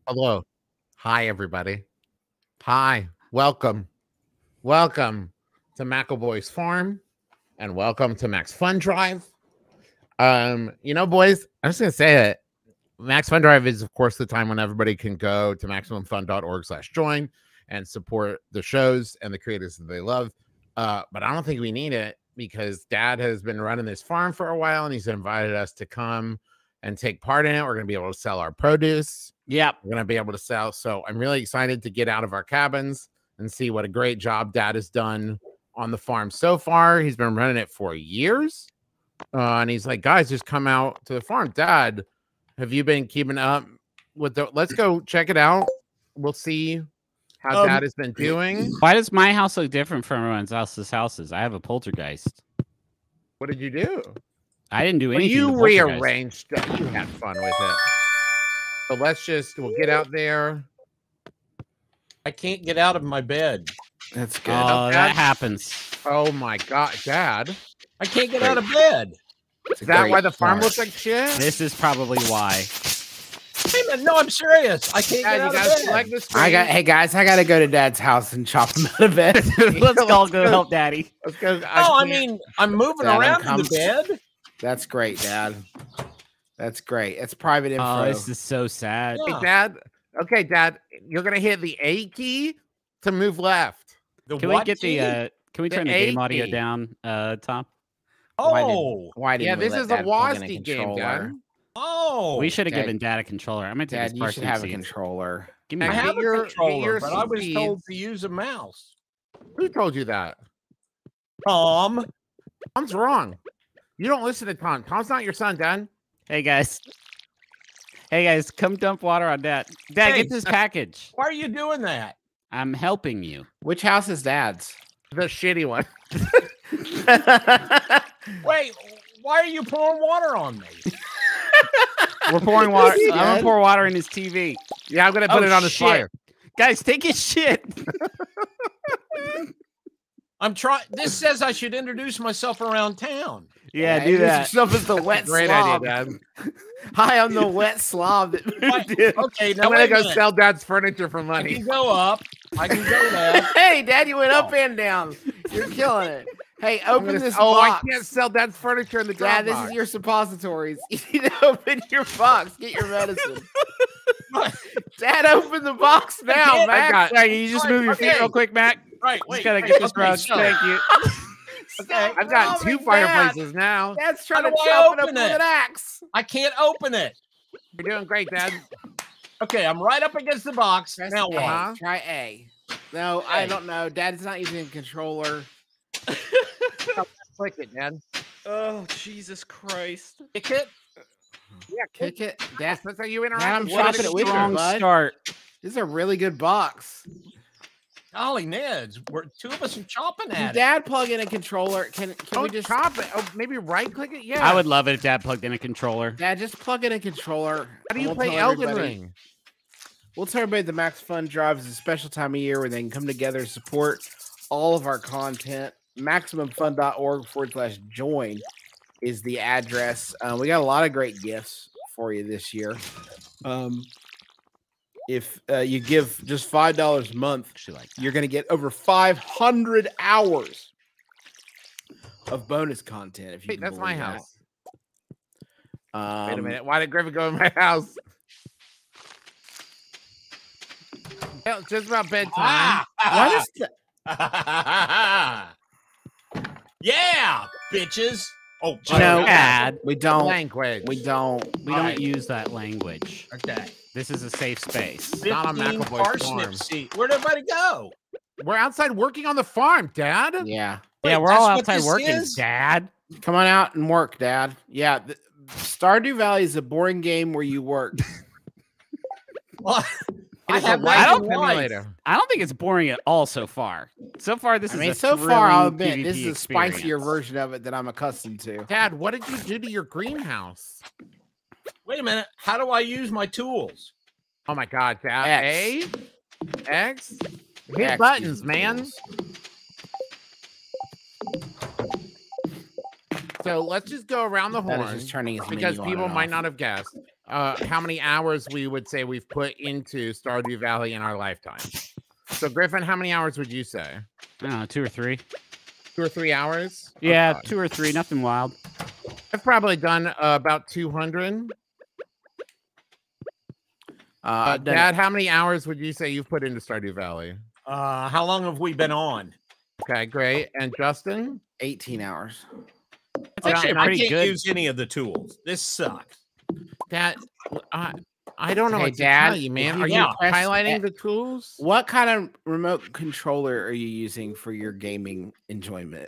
Hello. Hi, everybody. Hi. Welcome. Welcome to McElroy's farm and welcome to MaxFunDrive. Boys, I'm just gonna say it. MaxFunDrive is, of course, the time when everybody can go to MaximumFun.org/join and support the shows and the creators that they love. But I don't think we need it because Dad has been running this farm for a while and he's invited us to come and take part in it. We're gonna be able to sell our produce. Yep. We're going to be able to sell. So I'm really excited to get out of our cabins and see what a great job Dad has done on the farm so far. He's been running it for years. And he's like, guys, just come out to the farm. Dad, have you been keeping up with let's go check it out. We'll see how Dad has been doing. Why does my house look different from everyone else's houses? I have a poltergeist. What did you do? I didn't do anything. You rearranged stuff. You had fun with it. So we'll get out there. I can't get out of my bed. That's good. Oh, that happens. Oh my God, Dad. I can't get out of bed. Is that why the farm looks like shit? This is probably why. Hey man, no, I'm serious. I can't get out of bed. Like this hey guys, I gotta go to Dad's house and chop him out of bed. Let's all go help Daddy. Let's go. I mean, I'm moving around in the bed. That's great, Dad. That's great. It's private info. Oh, this is so sad. Hey, Dad. Okay, Dad. You're gonna hit the A key to move left. Can we get the? Can we turn the game audio down, Tom? Oh, why did? Yeah, this is a WASD game, Dad. Oh, we should have given Dad a controller. I'm gonna take Dad, you should have a controller. Give me. I have a controller, but I was told to use a mouse. Who told you that? Tom. Tom's wrong. You don't listen to Tom. Tom's not your son, Dad. Hey guys, come dump water on Dad. Dad, get this package. Why are you doing that? I'm helping you. Which house is Dad's? The shitty one. Wait, why are you pouring water on me? We're pouring water. I'm gonna pour water in his TV. Yeah, I'm gonna put it on his fire. Guys, take his shit. I'm trying. This says I should introduce myself around town. Yeah, do that. Yourself as the wet Great slob. idea, Dad. Hi, I'm the wet slob. Okay, now I'm gonna go sell Dad's furniture for I money. can go up. I can go left. Hey, Dad, you went up and down. You're killing it. Hey, open this Oh, box. I can't sell Dad's furniture in the Dad, this box. is your suppositories. You need to open your box. Get your medicine. Dad, open the box now, Mac. Can you just move your feet real quick, Mac? Right, Just gotta get this rug. Thank you. Okay, I've got two fireplaces now. Dad's trying How to do I chop it up open with it? an axe. I can't open it. You're doing great, Dad. Okay, I'm right up against the box. Now A. what? Try A. No, I don't know. Dad's not using a controller. Click it, Dad. Oh, Jesus Christ. Kick it. Yeah, Kick it. Dad, that's how you interact. Dad, I'm with chopping it with you, Strong bud. start. This is a really good box. Golly, Neds, we're two of us are chopping Can at it. Dad plug in a controller? Can we just chop it? Oh, maybe right click it. Yeah. I would love it if Dad plugged in a controller. Dad, just plug in a controller. How do you We'll play tell Elden everybody. Ring? We'll tell everybody the Max Fun Drive is a special time of year where they can come together and support all of our content. MaximumFun.org/join is the address. We got a lot of great gifts for you this year. If you give just $5 a month, you're going to get over 500 hours of bonus content. If you Hey, can that's my believe house. that. Wait a minute. Why did Griffin go in my house? Well, it's just about bedtime. What is the Yeah, bitches. Oh, No, Dad. We don't. Language. We don't. We don't use that language. Okay. This is a safe space. Not on 15 McElroy's parsnip farm. seed. Where'd everybody go? We're outside working on the farm, Dad. Yeah. Yeah, Wait, we're all that's what outside this working, is? Dad. Come on out and work, Dad. Yeah. Stardew Valley is a boring game where you work. Well, It is I have a life no simulator. I don't think it's boring at all so far. So far, this I is mean, a so far, I'll thrilling admit this PvP is a spicier experience. version of it than I'm accustomed to. Dad, what did you do to your greenhouse? Wait a minute. How do I use my tools? Oh my God, Dad. X. A? X? Hit X buttons, uses man. tools. So let's just go around the That is horn just turning his because menu on people and might off. not have guessed how many hours we would say we've put into Stardew Valley in our lifetime. So Griffin, how many hours would you say? I don't know, 2 or 3. 2 or 3 hours? Yeah, Okay. 2 or 3, nothing wild. I've probably done about 200. Dad, how many hours would you say you've put into Stardew Valley? How long have we been on? Okay, great. And Justin? 18 hours. It's actually a I pretty can't good. use any of the tools. This sucks. Dad, I don't know Hey, what to Dad, tell you, man. if Are you you press highlighting X- the tools? What kind of remote controller are you using for your gaming enjoyment?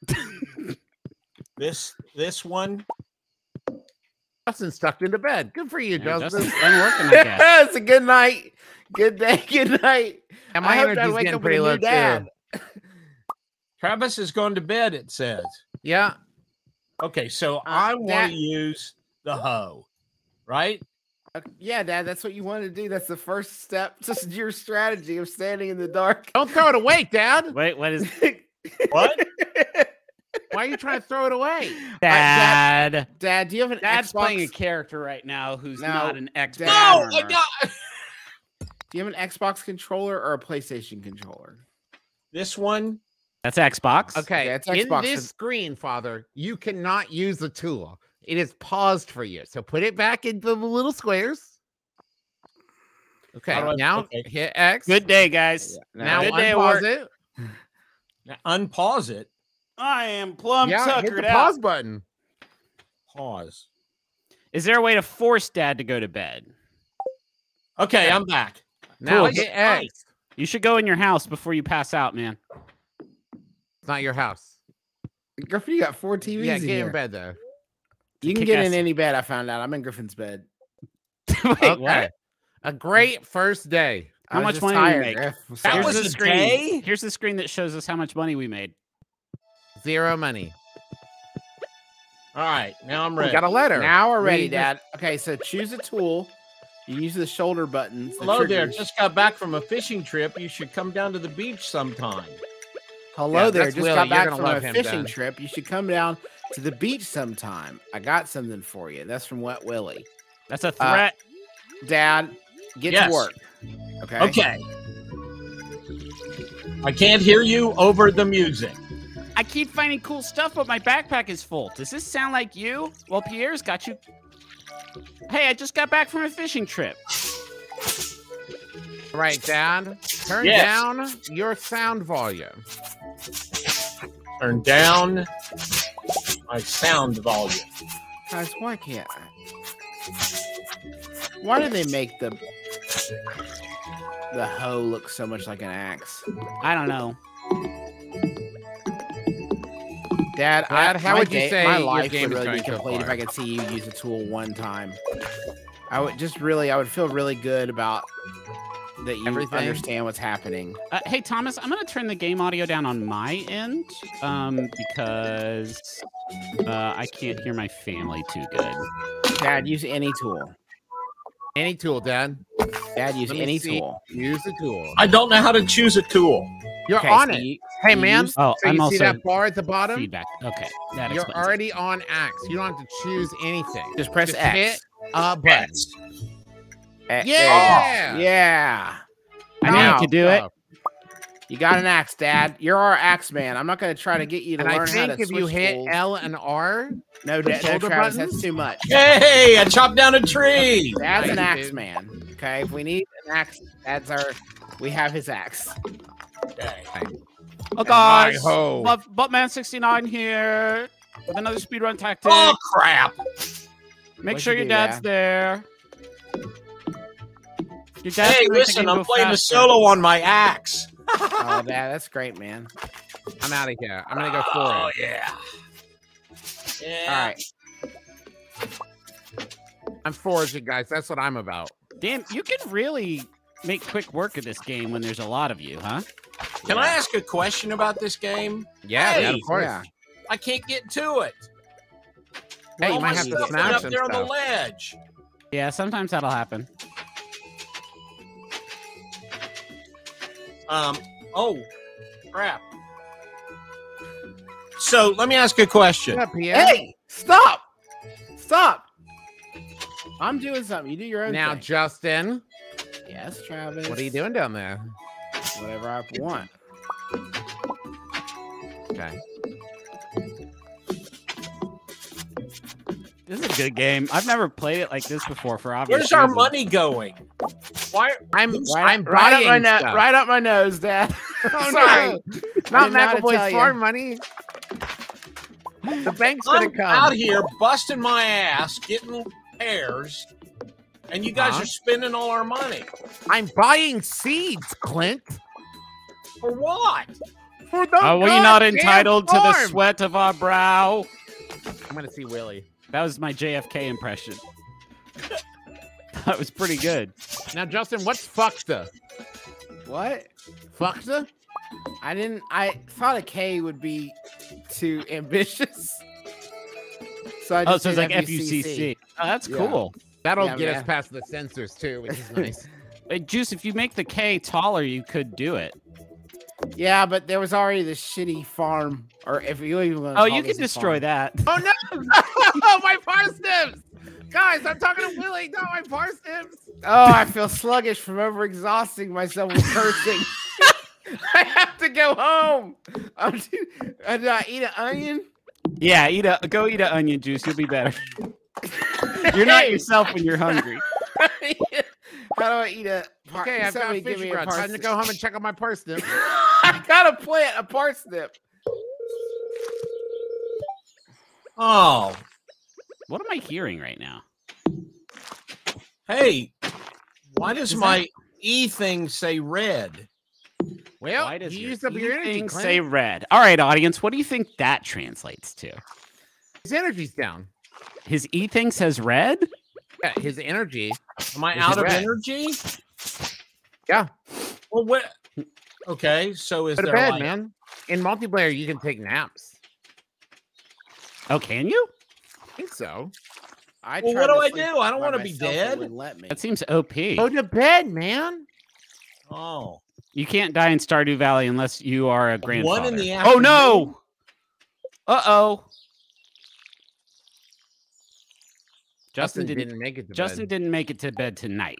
This one. Justin's tucked into bed. Good for you, Yeah, Justin. Justin's been working, I guess. It's a good night. Good day. Good night. And I my hope Dad energy's wake getting up with pretty a new low dad. too. Travis is going to bed, it says. Yeah. Okay, so I want Dad- to use the hoe, right? Yeah, Dad, that's what you want to do. That's the first step to your strategy of standing in the dark. Don't throw it away, Dad. Wait, what is What? Why are you trying to throw it away? Dad? Dad, do you have an Dad's Xbox? playing a character right now who's No, not an expert. Dad- No, I got Do you have an Xbox controller or a PlayStation controller? this one. That's Xbox. Okay, Yeah, it's in Xbox. this screen, Father, you cannot use the tool. It is paused for you. So put it back into the little squares. Okay, How do I- now okay. hit X. Good day, guys. Now Good day at unpause work. it. Now, unpause it. I am plumb Yeah, hit tuckered the out. pause button. Pause. Is there a way to force Dad to go to bed? Okay, I'm back. Now Cool. hit X. You should go in your house before you pass out, man. It's not your house. Griffin, you got 4 TVs Yeah, in get here. in bed there. You can get in any bed, I found out. I'm in Griffin's bed. Wait, Okay. what? A great first day. How I was much just money did we tired, make? Griff. That Here's was the a screen. day? Here's the screen that shows us how much money we made. 0 money. All right, now I'm We ready. got a letter. Now we're ready, Read the- Dad. Okay, so choose a tool. You use the shoulder buttons. the Hello there. triggers. Just got back from a fishing trip. You should come down to the beach sometime. Hello Yeah, there. that's Just Willie. got You're back gonna from a love him, fishing Dad. trip. You should come down to the beach sometime. I got something for you. That's from Wet Willie. That's a threat. Dad, get Yes. to work. Okay. Okay. I can't hear you over the music. I keep finding cool stuff, but my backpack is full. Does this sound like you? Well, Pierre's got you. Hey, I just got back from a fishing trip. All right, Dad. Turn Yes. down your sound volume. Turn down my sound volume. Guys, why can't I? Why do they make the hoe look so much like an axe? I don't know. Dad, How would you say my your life game would is really be going so complete if far? I could see you use a tool one time. I would feel really good about that you Everything? understand what's happening. Hey, Thomas, I'm going to turn the game audio down on my end because I can't hear my family too good. Dad, use any tool. Any tool, Dad. Dad, use Let me any see. tool. Use the tool. I don't know how to choose a tool. You're Okay, on so it. you- Hey, you man. use- Oh, So I'm you also see that bar at the bottom? feedback. Okay, that You're explains it. already on Axe. You don't have to choose anything. Just press Just X. hit a button. Yes. There you Yeah. go. Yeah. I knew Now, you could do it. You got an axe, Dad. You're our axe man. I'm not going to try to get you to And I learn how to think if you switch hit tools. L and R, No, the Dad, no, shoulder Travis, buttons? that's too much. Hey, I chopped down a tree. Dad's an Nice, axe dude. man. Okay, if we need an axe, we have his axe. Okay. Oh, guys. ho. Buttman69 here with another speedrun tactic. Oh, crap. Make What'd sure you your do, dad's Dad? there. Your dad's Hey, gonna make the listen, game I'm go playing a faster. solo on my axe. Oh, Dad, that's great, man. I'm out of here. I'm going to go for Oh, it. yeah. Yeah. All right. I'm foraging, guys. That's what I'm about. Damn, you can really make quick work of this game when there's a lot of you, huh? Can I ask a question about this game? Yeah, Hey, yeah, of course. Yeah. I can't get to it. Hey, you All might my have to stuff went smash up some there on the stuff. ledge. Yeah, sometimes that'll happen. Oh, crap. So let me ask you a question. What's up, Pierre? Hey, stop! Stop! I'm doing something. You do your own Now, thing. Justin, Yes, Travis. what are you doing down there? Whatever I want. Okay. This is a good game. I've never played it like this before for obvious Where's our reasons. money going? Why? I'm Right buying up my nose. stuff. Right up my nose, Dad. Oh, Sorry. no. I Not didn't know how to McElroy's tell you. farm money. The bank's gonna I'm come. out here busting my ass, getting pears, and you guys Huh? are spending all our money. I'm buying seeds, Clint. For what? For the Are we not goddamn entitled to the farm. sweat of our brow? I'm gonna see Willie. That was my JFK impression. That was pretty good. Now, Justin, what's fuckta? What? Fuckta? I thought a K would be too ambitious. So I Oh, just so it's did like FUCC. Oh, that's Yeah. cool. That'll Yeah, get man. us past the censors too, which is nice. Hey, Juice, if you make the K taller, you could do it. Yeah, but there was already this shitty farm. Or if you even want to Oh, call you this can a destroy farm. that. Oh no! Oh, my parsnips! Guys, I'm talking to Willie. Not my parsnips. Oh, I feel sluggish from overexhausting myself with cursing. I have to go home. Do I eat an onion? Yeah, go eat an onion juice. You'll be better. You're not yourself when you're hungry. How do I eat a? Okay, I've got somebody fish give me a grub. Time to parsnip. go home and check on my parsnip. I gotta plant a parsnip. Oh, What am I hearing right now? hey, why does my E thing say red? Well, Why does you your used up your energy, thing Clint. say red? All right, audience, what do you think that translates to? His energy's down. His E thing says red? Yeah, his energy. Am I Is out it of red? energy? Yeah. Well, what? Okay, so is Go to there bed, like, man. In multiplayer, you can take naps. Oh, can you? I think so. Well, what do I do? I don't want to be dead. Let me. That seems OP. Go to bed, man. Oh, You can't die in Stardew Valley unless you are a grandfather. 1 in the Oh afternoon. no! Uh-oh. Justin Justin didn't make it to Justin bed. didn't make it to bed tonight.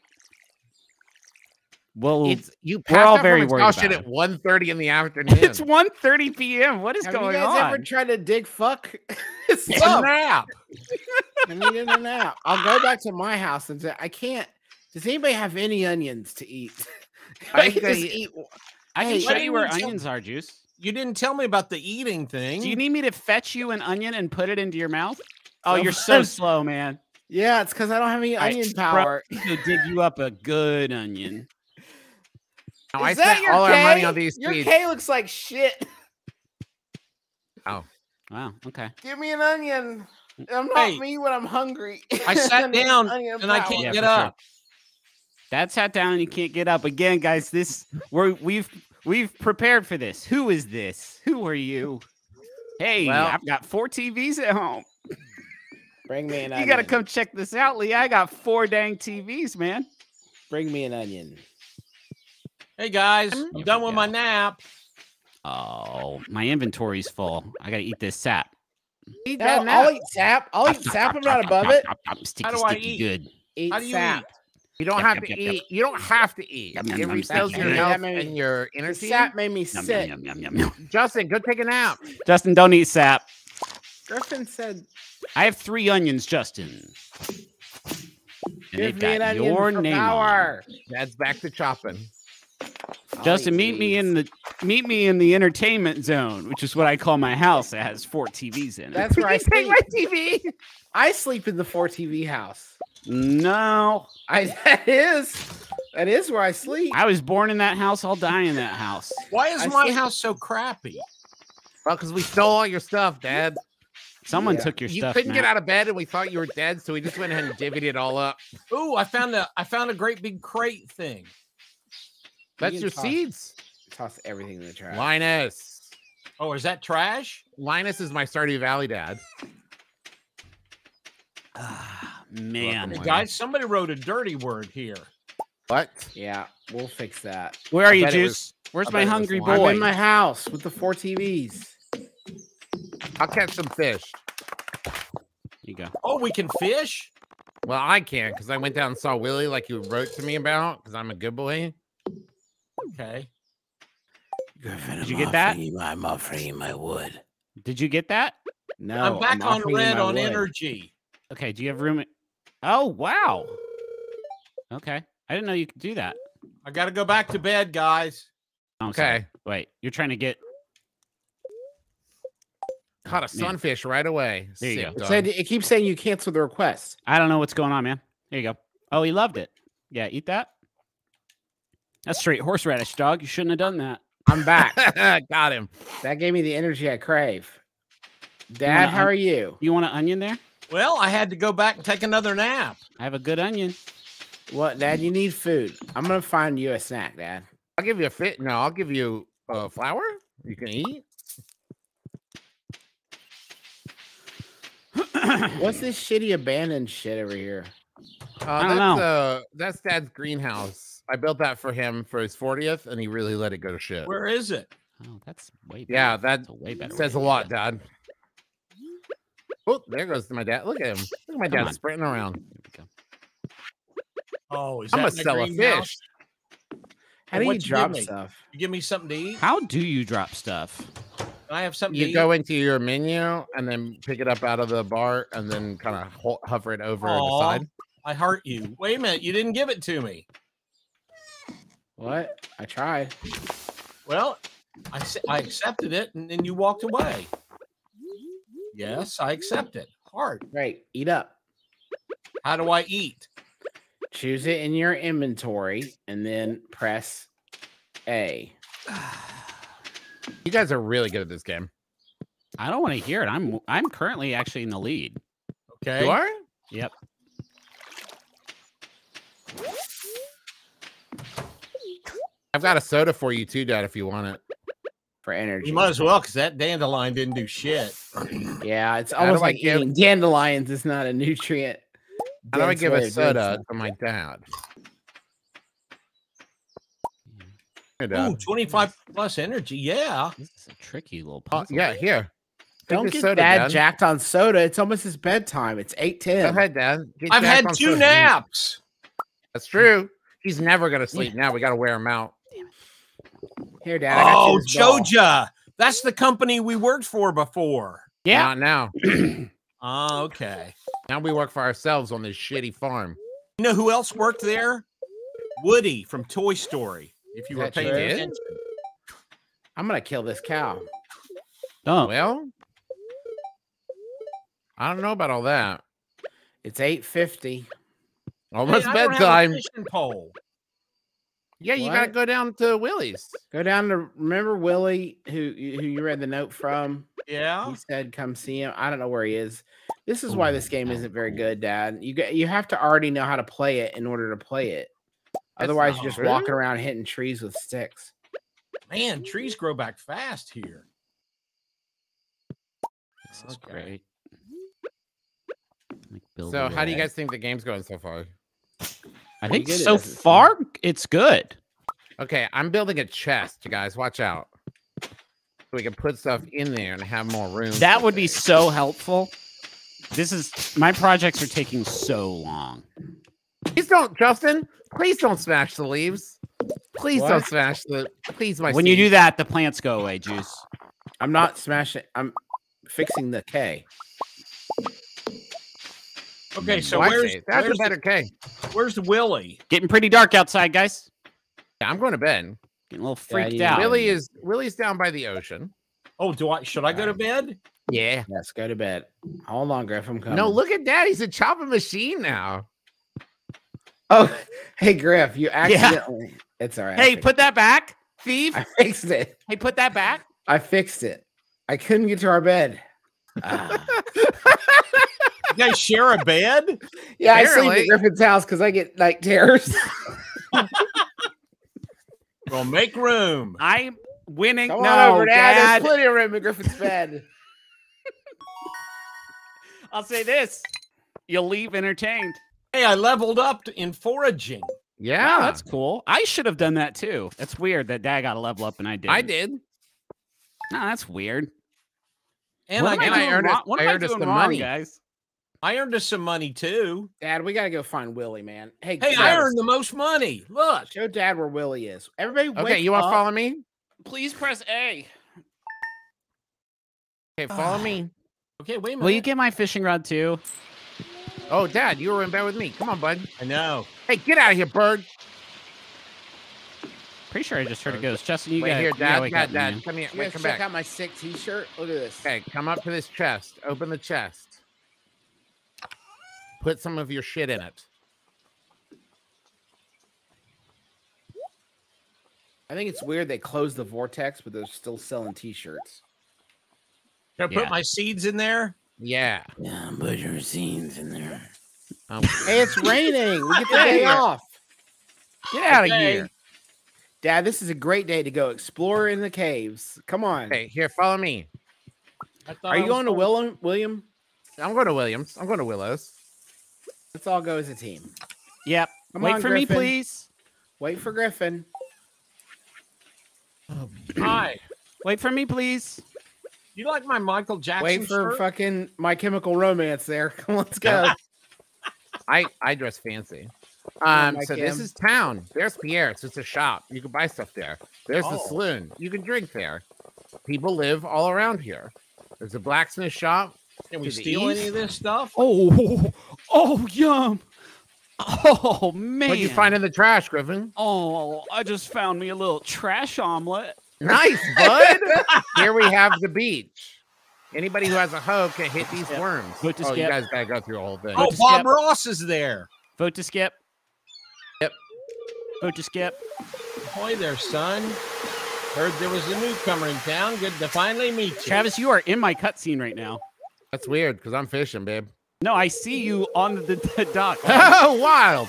Well, It's you we're all passed out very from worried exhaustion about at 1:30 in the afternoon. it's 1:30 p.m. What is Have going you guys on? ever tried to dig fuck? It's It's a tough. nap. I needed a nap. I'll go back to my house and say, I can't. Does anybody have any onions to eat? I I think can just I- eat. I can Hey, show why you where didn't you tell- onions are, Juice. You didn't tell me about the eating thing. Do you need me to fetch you an onion and put it into your mouth? Oh, you're so Someone- slow, man. Yeah, it's because I don't have any All right, onion bro, power. to dig you up a good onion. Now, I Is that spent your all K? our money on these Your seeds. K looks like shit. Oh, Wow. Okay. Give me an onion. I'm not Hey, me when I'm hungry. I sat need down onion and I power. can't Yeah, get for sure. up. Dad sat down and you can't get up again, guys. We've prepared for this. Who is this? Who are you? Hey, Well- I've got 4 TVs at home. Bring me an You onion. gotta come check this out, Lee. I got 4 dang TVs, man. Bring me an onion. Hey guys, I'm Here done we with my go. nap. Oh, my inventory's full. I gotta eat this sap. eat No, that I'll nap. eat sap. I'll eat sap. I'm not above it. Sticky, How do I sticky, eat? good. Eat How do you sap. You don't Yep, have yep, to yep, yep. eat. You don't have to eat. Yum, It yum, yum, restores sticky. your Yeah, health that made me- and your The energy. sap made me Yum, sick. yum, yum, yum, yum. Justin, go take a nap. Justin, don't eat sap. Griffin said, I have 3 onions, Justin. And "Give they've me an got onion your for name on. power." Dad's back to chopping. I'll Justin, eat meet me in the entertainment zone, which is what I call my house. It has 4 TVs in it. That's where I Take sleep. my TV. I sleep in the 4 TV house. No, That is where I sleep. I was born in that house. I'll die in that house. Why is I my see- house so crappy? Well, because we stole all your stuff, Dad. Someone Yeah. took your You stuff. couldn't get Matt. out of bed, and we thought you were dead, so we just went ahead and divvied it all up. Ooh, I found a great big crate thing. That's can your toss- seeds. Toss everything in the trash. Linus. Oh, is that trash? Linus is my Stardew Valley dad. Ah, man, Welcome, Guys, somebody wrote a dirty word here. What? Yeah, we'll fix that. where are I you, bet it Juice? was- Where's I my bet it was hungry slime. boy? I'm in my house with the 4 TVs. I'll catch some fish. You go. Oh, we can fish? Well, I can't because I went down and saw Willie like you wrote to me about because I'm a good boy. Okay. Did you get that? I'm offering you my wood. Did you get that? No, I'm back on offering you red my on wood. energy. Okay, do you have room? Oh, wow. Okay. I didn't know you could do that. I got to go back to bed, guys. Oh, I'm sorry. Okay. Wait, you're trying to get... Caught a sunfish right away. There you Sick go. dog. It keeps saying you cancel the request. I don't know what's going on, man. Here you go. Oh, he loved it. Yeah, eat that. That's straight horseradish, dog. You shouldn't have done that. I'm back. Got him. That gave me the energy I crave. Dad, how are you? You want an onion there? Well, I had to go back and take another nap. I have a good onion. What, Dad? You need food. I'm gonna find you a snack, Dad. I'll give you a fit. No, I'll give you flour. You can eat. What's this shitty abandoned shit over here? I don't know. That's Dad's greenhouse. I built that for him for his 40th, and he really let it go to shit. Where is it? Oh, that's way better. Yeah, that That's a way better. says a way to lot, do it. Dad. Oh, there goes my dad. Look at him. Look at my Come dad on. sprinting around. There we go. Oh, is I'm that gonna my sell a greenhouse? fish. How do you What'd you give drop me? stuff? You give me something to eat? How do you drop stuff? Can I have something You to go eat? into your menu and then pick it up out of the bar and then kind of hover it over the Aw, side. I heart you. Wait a minute. You didn't give it to me. What? I tried. Well, I accepted it, and then you walked away. Yes, I accept it. Heart. Great. Eat up. How do I eat? Choose it in your inventory and then press A. You guys are really good at this game. I don't want to hear it. I'm currently actually in the lead. Okay. You are? Yep. I've got a soda for you too, Dad, if you want it. For energy. You might as well, because that dandelion didn't do shit. Yeah, it's How do almost I like give- eating dandelions is not a nutrient. How do I dense give way a of doing soda stuff. to my dad? Here, Dad. Ooh, 25 plus energy. Yeah. This is a tricky little puzzle. Yeah, here. Take Don't this get soda, Dad jacked on soda. It's almost his bedtime. It's 8:10. Go ahead, Dad. Get I've jacked had on 2 soda. naps. That's true. He's never gonna sleep now. We gotta wear him out. Here, Dad. I got you Oh, this ball. Joja. That's the company we worked for before. Yeah. Not now. Oh, okay. Now we work for ourselves on this shitty farm. You know who else worked there? Woody from Toy Story. If you Is were that paying true? attention. I'm gonna kill this cow. Oh, Well, I don't know about all that. It's 8:50. Almost Hey, I don't have a bedtime. fishing pole. Yeah, you What? gotta go down to Willie's. Go down to remember Willie, who you read the note from. Yeah. He said, "Come see him." I don't know where he is. This is why this game isn't very good, Dad. You have to already know how to play it in order to play it. Otherwise, not you're just true. walking around hitting trees with sticks. Man, trees grow back fast here. this is Okay. great. Like, build So, a how do you little- guys think the game's going so far? I think good, so isn't it? far it's good. Okay, I'm building a chest, you guys. Watch out. So we can put stuff in there and have more room. That for would be things. so helpful. This is my projects are taking so long. Please don't, Justin. Please don't smash the leaves. Please don't What? smash the. Please, my. When you do seeds. that, the plants go away, Juice. I'm not smashing. I'm fixing the K. Okay, so Oh, I where's see. That's a where's, better K. where's Willie? Getting pretty dark outside, guys. Yeah, I'm going to bed. Getting a little freaked Yeah, out. Willie's down by the ocean. Oh, should I go to bed? Yeah. Yes, go to bed. Hold on, Griff. I'm coming. No, look at that. He's a chopping machine now. Oh, hey, Griff. You accidentally. It's all right. I Hey, fixed put that back, thief. I fixed it. Hey, put that back. I fixed it. I couldn't get to our bed. Ah. You guys share a bed? Yeah, I sleep Apparently. at Griffin's house because I get night terrors. Well, make room. I'm winning. Come no, on over, Dad. Dad. There's plenty of room in Griffin's bed. I'll say this: you'll leave entertained. Hey, I leveled up in foraging. Yeah, Wow, that's cool. I should have done that too. That's weird that Dad got a level up and I did. I did. No, that's weird. And What am I I doing wrong? What am I doing wrong, guys? I earned us some money too. Dad, we gotta go find Willie, man. Hey, Hey, I Travis, earned the most money. Look. show Dad where Willie is. Everybody, Okay, wake you want to up. follow me? Please press A. Okay, follow me. Okay, wait a minute. Will you get my fishing rod too? Oh, Dad, you were in bed with me. Come on, bud. I know. Hey, get out of here, bird. Pretty sure I just heard a ghost. Justin, you Wait got here, Dad. wake Dad, up, man. Dad. Come here. You Wait, guys come check back. out my sick T-shirt. Look at this. Okay, come up to this chest. Open the chest. Put some of your shit in it. I think it's weird they closed the vortex, but they're still selling T-shirts. Can I put my seeds in there? Yeah. Yeah, put your seeds in there. Um, Hey, it's raining. We get the day off. Get out of Okay. here. Dad, this is a great day to go explore in the caves. Come on. okay, here, follow me. Are you going to William? I'm going to Williams. I'm going to Willows. Let's all go as a team. Yep. Come Wait on, for me, Griffin. please. Wait for Griffin. Hi. Wait for me, please. You like my Michael Jackson Wait for shirt? fucking My Chemical Romance there. Come on, let's go. I dress fancy. on, So Mike this M. is town. There's Pierre. It's just a shop. You can buy stuff there. There's the Oh. saloon. You can drink there. People live all around here. There's a blacksmith shop. Can we to the steal east. any of this stuff? Oh, yum. Oh, man. What'd you find in the trash, Griffin? Oh, I just found me a little trash omelet. Nice, bud. Here we have the beach. Anybody who has a hoe can hit these worms. Vote to Oh, you skip. guys gotta go through the whole thing. Oh, to Bob skip. Ross is there. Vote to skip. Yep. Vote to skip. Ahoy there, son. Heard there was a newcomer in town. Good to finally meet you. Travis, you are in my cutscene right now. That's weird because I'm fishing, babe. No, I see you on the dock. Oh, wild.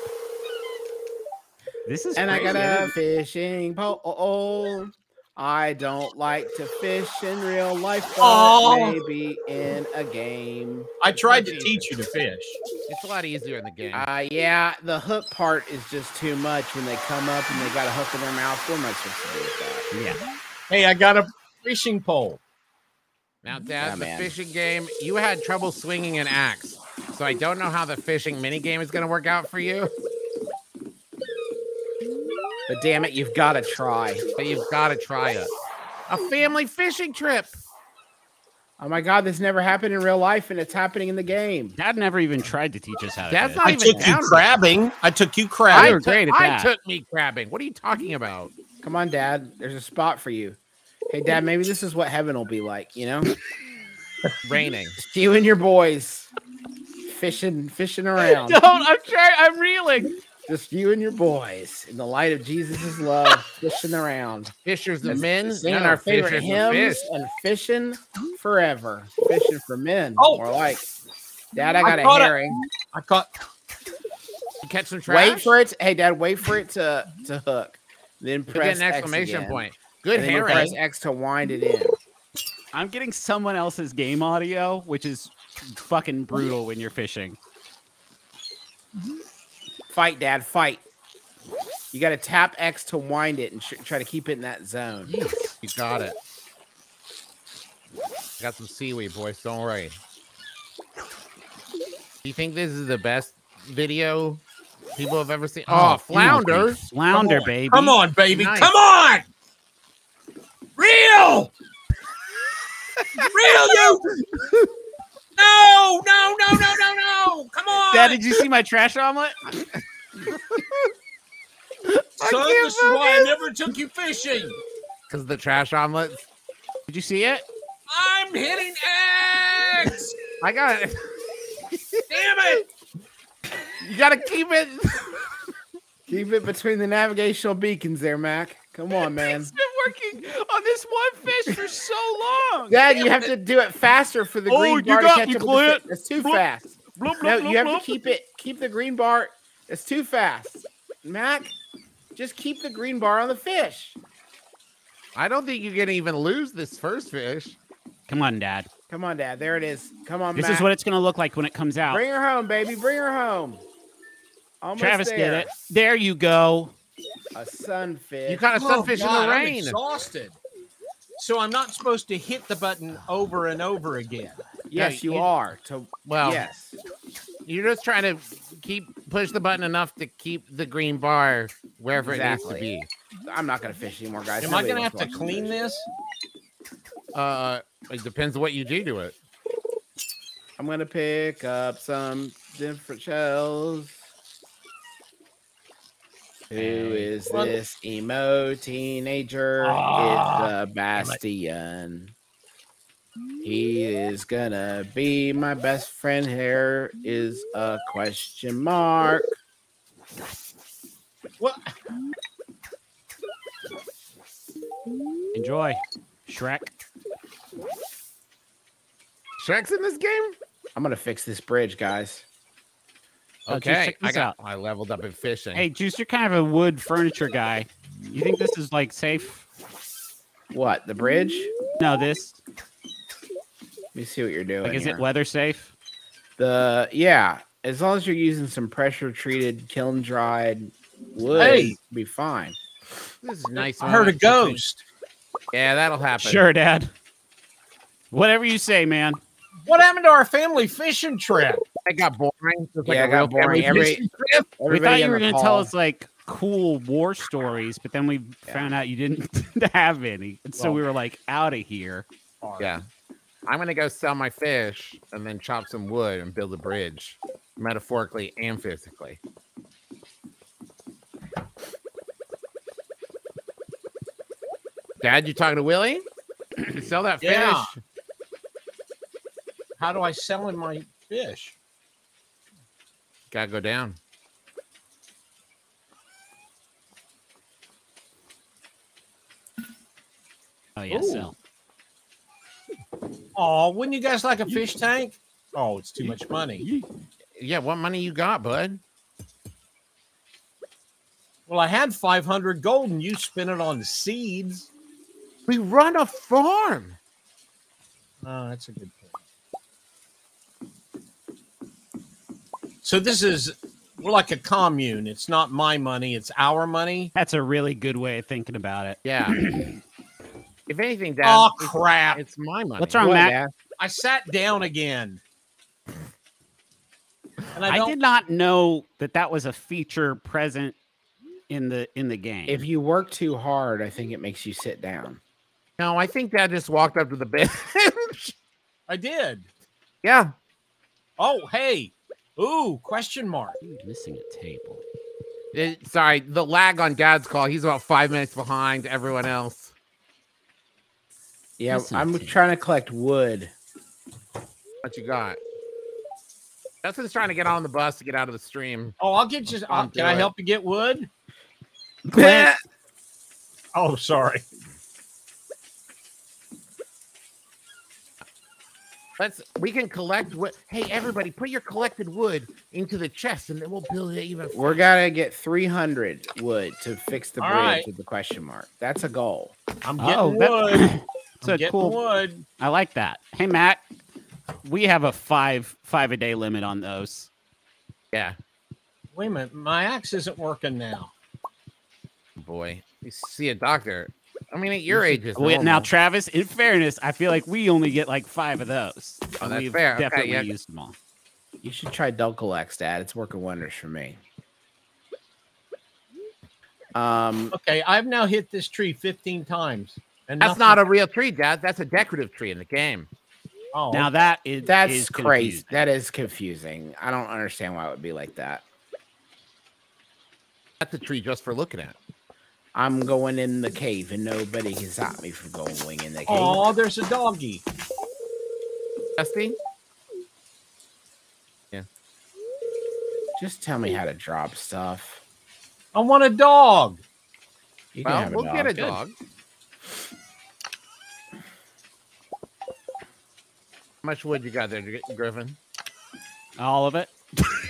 This is And I crazy. got a fishing pole. I don't like to fish in real life, but Oh. maybe in a game. I tried to teach you to fish. It's a lot easier in the game. Yeah, the hook part is just too much when they come up and they got a hook in their mouth. What am I supposed to do with that? Yeah. Hey, I got a fishing pole. Now, Dad, Yeah, the man. fishing game, you had trouble swinging an axe. So I don't know how the fishing mini game is going to work out for you, But damn it, you've got to try. but you've got to try it. A family fishing trip. Oh my God, this never happened in real life, and it's happening in the game. Dad never even tried to teach us how to That's fish. not I even took you down. crabbing. I took you I crabbing. were great at I that. took me crabbing. What are you talking about? Come on, Dad. There's a spot for you. Hey, Dad, maybe this is what heaven will be like, you know? Raining. Just you and your boys fishing around. Don't. I'm trying. I'm reeling. Just you and your boys in the light of Jesus' love, fishing around. Fishers of men. Singing No, our favorite fishers of hymns fish. and fishing forever. Fishing for men. Oh. More like, Dad, I got a caught it. herring. I caught. You catch some trash. Wait for it. Hey, Dad, wait for it to hook. Then You press get an X exclamation again. point. Good And then you press herring. X to wind it in. I'm getting someone else's game audio, which is fucking brutal when you're fishing. Fight, Dad, fight. You got to tap X to wind it and try to keep it in that zone. You got it. Got some seaweed, boys. Don't worry. Do you think this is the best video people have ever seen? Oh, flounder. Flounder, baby. Come on, baby. Nice. Come on. Real. Real you. No. Come on. Dad, did you see my trash omelet? Son, this is why I never took you fishing. Because the trash omelets. Did you see it? I'm hitting X. I got it. Damn it. You got to keep it. Keep it between the navigational beacons there, Mac. Come on, man. It's been working on this one fish for so long. Dad, you have to do it faster for the Oh, green you bar to got catch me, up with Clint. the fish. It's too Bloop. fast. Bloop, bloop, No, bloop, you have bloop. to keep the green bar. It's too fast. Mac, just keep the green bar on the fish. I don't think you can even lose this first fish. Come on, Dad. Come on, Dad. There it is. Come on, This Mac. is what it's going to look like when it comes out. Bring her home, baby. Bring her home. Almost Travis there. did it. There you go. A sunfish. You caught a sunfish in the God, I'm rain. exhausted. So I'm not supposed to hit the button over and over again. Yes, Yeah, you are. Well, yes. You're just trying to push the button enough to keep the green bar wherever it needs to Exactly. be. I'm not going to fish anymore, guys. Am I Nobody going to have wants to watch me clean fish. this? It depends what you do to it. I'm going to pick up some different shells. Who is this emo teenager? It's the Bastion. He is gonna be my best friend. Here is a question mark. What? Enjoy, Shrek. Shrek's in this game? I'm gonna fix this bridge, guys. Okay, check this out. I leveled up in fishing. Hey, Juice, you're kind of a wood furniture guy. You think this is like safe? What, the bridge? No, this. Let me see what you're doing. Like, is here. it weather safe? Yeah, as long as you're using some pressure treated, kiln dried wood, Hey! be fine. This is nice. I heard a moment to think. ghost. Yeah, that'll happen. Sure, Dad. Whatever you say, man. What happened to our family fishing trip? It got boring. It's Yeah, it got boring. We thought you were going going to tell us like cool war stories, but then we found out you didn't have any. And so we were like out of here. Yeah. I'm going to go sell my fish and then chop some wood and build a bridge, metaphorically and physically. Dad, you talking to Willie? You sell that fish? Yeah. How do I sell him my fish? Gotta go down. Oh, yeah, Ooh. sell. Oh, wouldn't you guys like a fish tank? Oh, it's too much money. Yeah, what money you got, bud? Well, I had 500 gold and you spent it on seeds. We run a farm. Oh, that's a good point. So this is, we're like a commune. It's not my money. It's our money. That's a really good way of thinking about it. Yeah. If anything, Dad, Oh, crap. it's my money. What's wrong, What, Matt? Dad? I sat down again. And I did not know that was a feature present in the game. If you work too hard, I think it makes you sit down. No, I think Dad just walked up to the bench. I did. Yeah. Oh, hey. Ooh, question mark. You're missing a table. Sorry, the lag on Dad's call. He's about 5 minutes behind everyone else. Yeah, Listen I'm to trying to collect wood. What you got? Justin's trying to get on the bus to get out of the stream. Oh, I'll get you. I'll Can do I it. help you get wood? Clint, Oh, sorry. We can collect wood. Hey, everybody, put your collected wood into the chest, and then we'll build it even. We're gonna get 300 wood to fix the All bridge right. with the question mark. That's a goal. I'm getting Oh, wood. it's I'm a getting cool. wood. I like that. Hey, Matt, we have a five a day limit on those. Yeah, Wait a minute. My axe isn't working now. boy, you see a doctor. I mean, at your age, it's Wait, now, normal. Travis, in fairness, I feel like we only get like 5 of those. Oh, And that's we've fair. Okay, definitely yeah. used them all. You should try Dulcalex, Dad. It's working wonders for me. Okay, I've now hit this tree 15 times. And That's not a real tree, Dad. That's a decorative tree in the game. Oh, Now that is That's crazy. confusing. That is confusing. I don't understand why it would be like that. That's a tree just for looking at. I'm going in the cave, and nobody can stop me from going in the cave. oh, there's a doggy. Dusty? Just tell me how to drop stuff. I want a dog. You can Well, have a we'll dog. get a Good. dog. How much wood you got there, Griffin? All of it.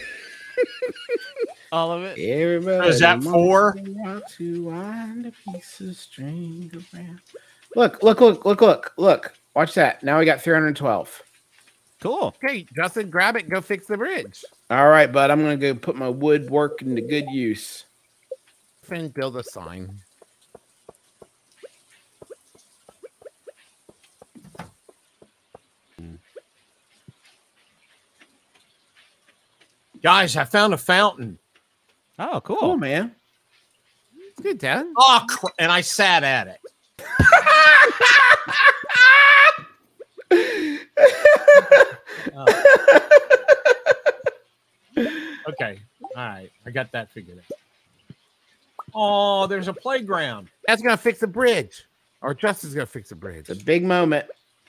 All of it. Everybody Is that wants 4? to walk to wind a piece of string around. Look. Watch that. Now we got 312. Cool. Okay, Justin, grab it and go fix the bridge. All right, bud. I'm going to go put my wood work into good use. And build a sign. Guys, I found a fountain. Oh, cool. Cool, man. It's good, Dad. Oh, and I sat at it. Okay. All right. I got that figured out. Oh, there's a playground. That's gonna fix the bridge. Or Justin's gonna fix the bridge. It's a big moment.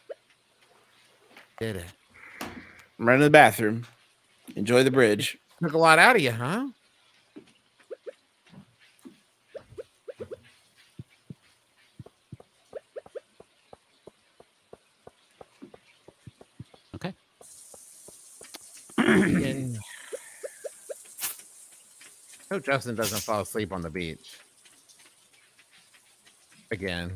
Did it. I'm running to the bathroom. Enjoy the bridge. Took a lot out of you, huh? Okay. Hope Justin doesn't fall asleep on the beach. Again.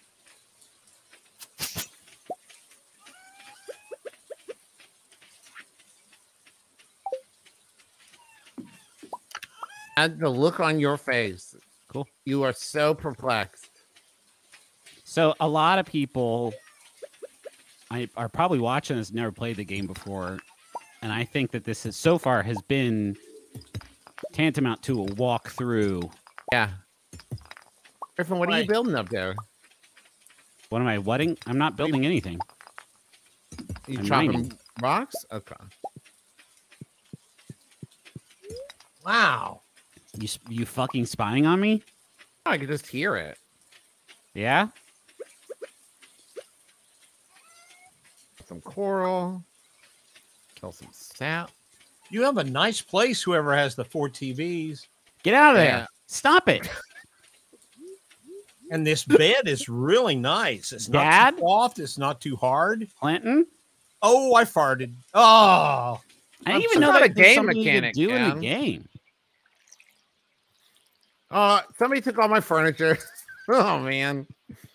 And the look on your face. Cool. You are so perplexed. So a lot of people are probably watching this, never played the game before, and I think that this is so far has been tantamount to a walkthrough. Yeah. Griffin, what are you building up there? What am I wedding? I'm not building anything. You I'm chopping mining. rocks? Okay. Wow. You fucking spying on me? Oh, I could just hear it. Yeah. Some coral. Kill some sap. You have a nice place, whoever has the 4 TVs. Get out of there. Yeah. Stop it. And this bed is really nice. It's not Dad? too soft. It's not too hard. Clinton? Oh, I farted. Oh. I didn't even I'm know not that a there's game something you could mechanic, do in the man. game. Somebody took all my furniture. Oh, man.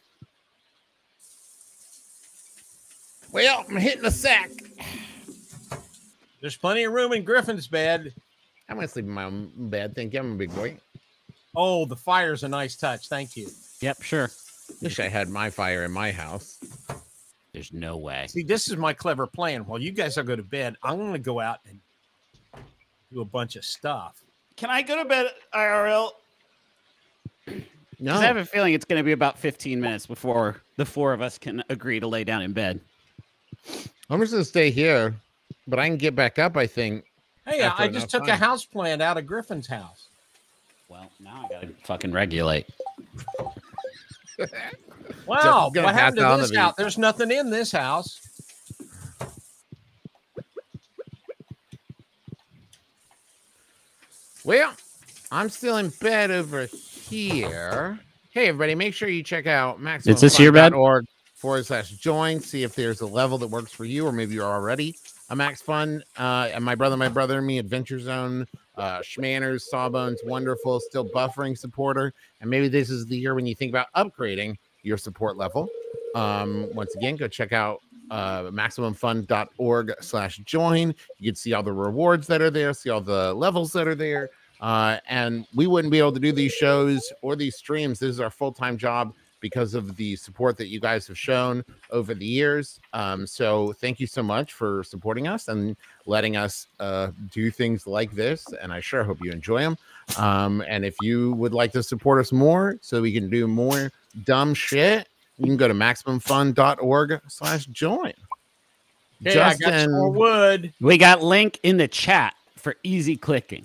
Well, I'm hitting the sack. There's plenty of room in Griffin's bed. I'm going to sleep in my own bed. Thank you. I'm a big boy. Oh, the fire's a nice touch. Thank you. Yep, sure. Wish I had my fire in my house. There's no way. See, this is my clever plan. While you guys are go to bed, I'm going to go out and do a bunch of stuff. Can I go to bed, IRL? No. I have a feeling it's going to be about 15 minutes before the four of us can agree to lay down in bed. I'm just going to stay here, but I can get back up, I think. Hey, After I just enough took a time. house plant out of Griffin's house. Well, now I got to fucking regulate. Wow, gonna what happened pass out on to this the house? beach. There's nothing in this house. Well, I'm still in bed over here. Hey, everybody, make sure you check out Is this your bed? maximumfun.org/join. See if there's a level that works for you, or maybe you're already a Max Fun. And my brother, and me, Adventure Zone, Schmanners, Sawbones, Wonderful, still buffering supporter. And maybe this is the year when you think about upgrading your support level. Once again, go check out maximumfun.org/join. You can see all the rewards that are there, see all the levels that are there. And we wouldn't be able to do these shows or these streams. This is our full-time job because of the support that you guys have shown over the years. So thank you so much for supporting us and letting us do things like this. And I sure hope you enjoy them. And if you would like to support us more so we can do more dumb shit, you can go to maximumfun.org/join. Hey, I got some more wood. We got link in the chat for easy clicking.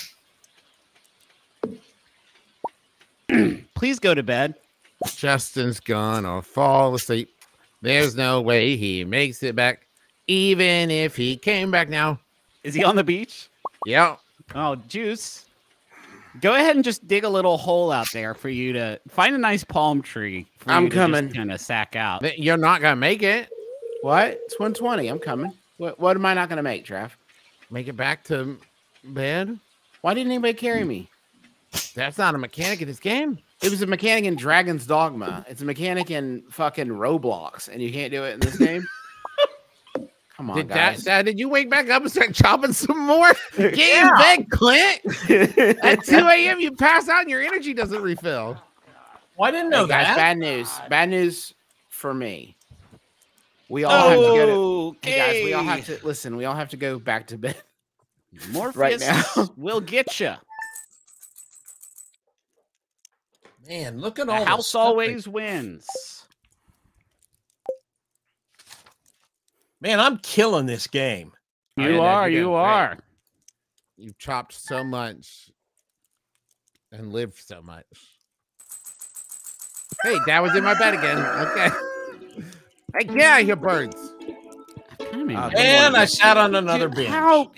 Please go to bed. Justin's gonna fall asleep. There's no way he makes it back, even if he came back now. Is he on the beach? Yeah. Oh, Juice. Go ahead and just dig a little hole out there for you to find a nice palm tree. I'm coming. Kind of sack out. You're not gonna make it. What? It's 120. I'm coming. What am I not going to make, Trav? Make it back to bed. Why didn't anybody carry me? That's not a mechanic in this game. It was a mechanic in Dragon's Dogma. It's a mechanic in fucking Roblox, and you can't do it in this game? Come on, guys. Dad, did you wake back up and start chopping some more? Get in bed, Clint. At 2 a.m. you pass out and your energy doesn't refill. Well, I didn't know Hey, guys, that. bad news. Bad news for me. We all have to go to... Hey, guys, we all have to... Listen, we all have to go back to bed. Morpheus Right now. will get you. Man, look at The all house stuff always wins. Man, I'm killing this game. You are. You are. You've chopped so much and lived so much. Hey, Dad was in my bed again. Okay. Hey, get out of here, birds. And I sat on another bench. How?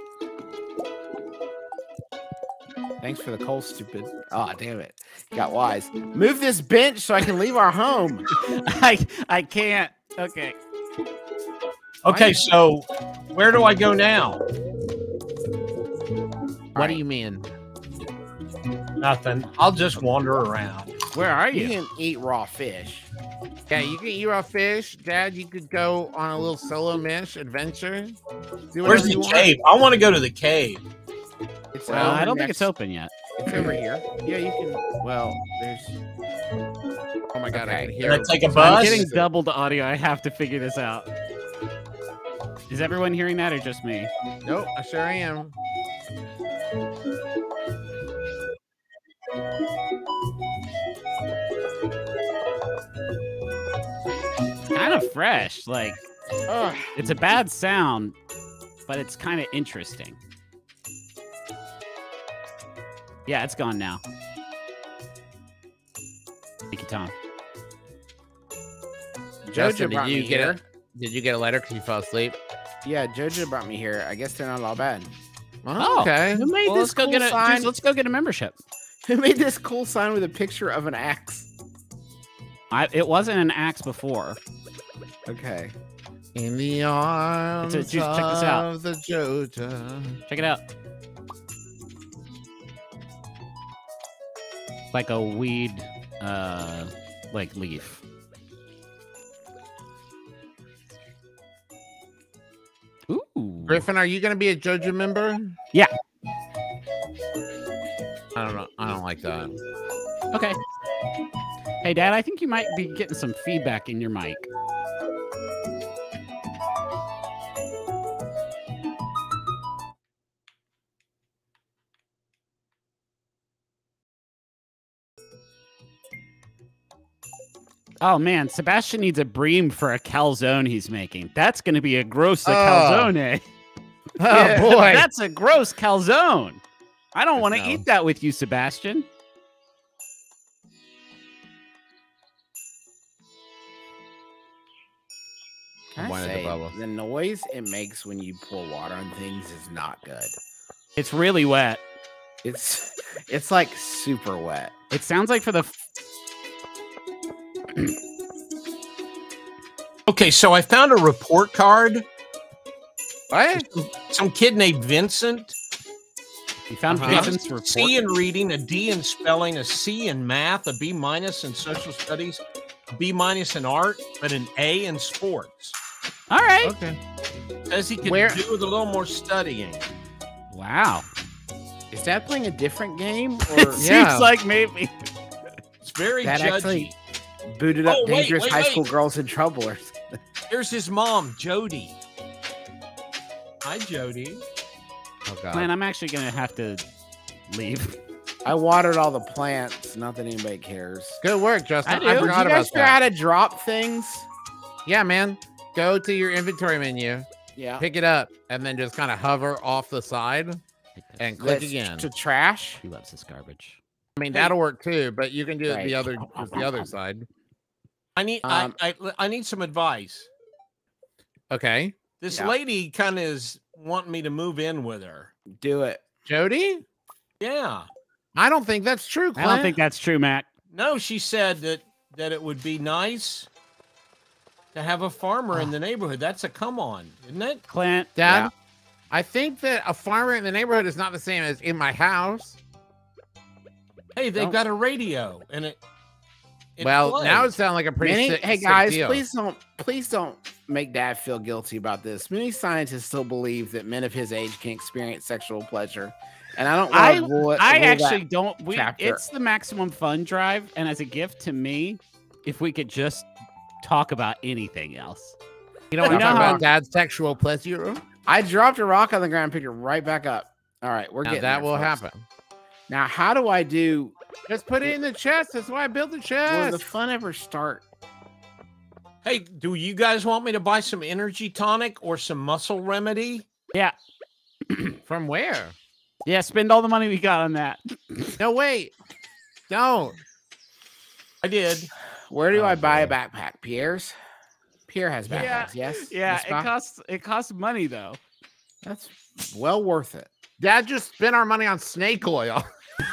Thanks for the coal, stupid. Oh, damn it. Got wise. Move this bench so I can leave our home. I can't. Okay. Okay, so where do I go now? What do you mean? Nothing. I'll just wander around. Where are You you? can eat raw fish. Yeah, you can eat raw fish. Dad, you could go on a little solo mish adventure. Do Where's whatever the you want. cave? I want to go to the cave. It's Well, I over don't think next- it's open yet. It's over here. Yeah, you can. Well, there's. Oh my God, I Okay. can Can hear I it. take a I'm bus? getting doubled audio. I have to figure this out. Is everyone hearing that or just me? Nope, I sure am. It's kind of fresh. Like, it's a bad sound, but it's kind of interesting. Yeah, it's gone now. Thank you, Tom. Justin, Jojo brought did you me get here. it? Did you get a letter because you fell asleep? Yeah, Jojo brought me here. I guess they're not all bad. Oh, okay. Who made Well, this let's go cool get a- sign? just- Let's go get a membership. Who made this cool sign with a picture of an axe? It wasn't an axe before. Okay. In the arms Check this out. of the Jojo. Check it out. Like a weed, like leaf. Ooh. Griffin, are you going to be a Jojo member? Yeah. I don't know. I don't like that. Okay. Hey, Dad, I think you might be getting some feedback in your mic. Oh man, Sebastian needs a bream for a calzone he's making. That's going to be a gross calzone. Oh, boy. That's a gross calzone. I don't want to No. eat that with you, Sebastian. Can I Wine at the say, bubble. the noise it makes when you pour water on things is not good. It's really wet. It's like super wet. It sounds like for the Okay, so I found a report card. What? Some kid named Vincent. you found Vincent's report. C in reading, a D in spelling, a C in math, a B minus in social studies, a B minus in art, but an A in sports. All right. Okay. Says he could Where- do with a little more studying. Wow. Is Dad playing a different game It or Yeah. seems like maybe. It's very That judgy. actually booted up Oh, wait, dangerous wait, high wait. school girls in trouble? Or Here's his mom, Jody. Hi, Jody. Oh, God. Man, I'm actually gonna have to leave. I watered all the plants. Not that anybody cares. Good work, Justin. I do. I Did Did forgot you guys about figure out how that. to drop things? Yeah, man. Go to your inventory menu, Yeah. pick it up, and then just kind of hover off the side and click That's again. to trash. He loves this garbage. I mean, that'll work too, but you can do it Right. the other side. I need I need some advice. Okay. This Yeah. lady kind of is wanting me to move in with her. Do it. Jody? Yeah. I don't think that's true, I Clint. don't think that's true, Mac. No, she said that it would be nice to have a farmer in the neighborhood. That's a come on, isn't it? Clint. Dad, Yeah. I think that a farmer in the neighborhood is not the same as in my house. Hey, they've Don't- got a radio and it Well, plays. now it sounds like a pretty Many, sick, hey sick guys, deal. please don't make Dad feel guilty about this. Many scientists still believe that men of his age can experience sexual pleasure, and I don't want to rule it. I rule that- actually don't. chapter. It's the maximum fun drive, and as a gift to me, if we could just talk about anything else. You don't want You to know talk how- about dad's sexual pleasure? I dropped a rock on the ground, picked it right back up. All right, we're Now getting that there, will folks. happen. Now, how do I do? Just put it in the chest. That's why I built the Will chest. the fun ever start? Hey, do you guys want me to buy some energy tonic or some muscle remedy? Yeah. From where? Yeah, spend all the money we got on that. No, wait. Don't. I did. Where do Oh, I buy a boy. backpack? Pierre's. Pierre has backpacks. Yes. Yeah, Yes, Bob? it costs money though. That's well worth it. Dad just spent our money on snake oil.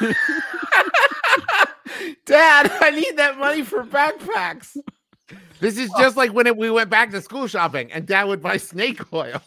Dad, I need that money for backpacks. This is just like when we went back to school shopping and Dad would buy snake oil.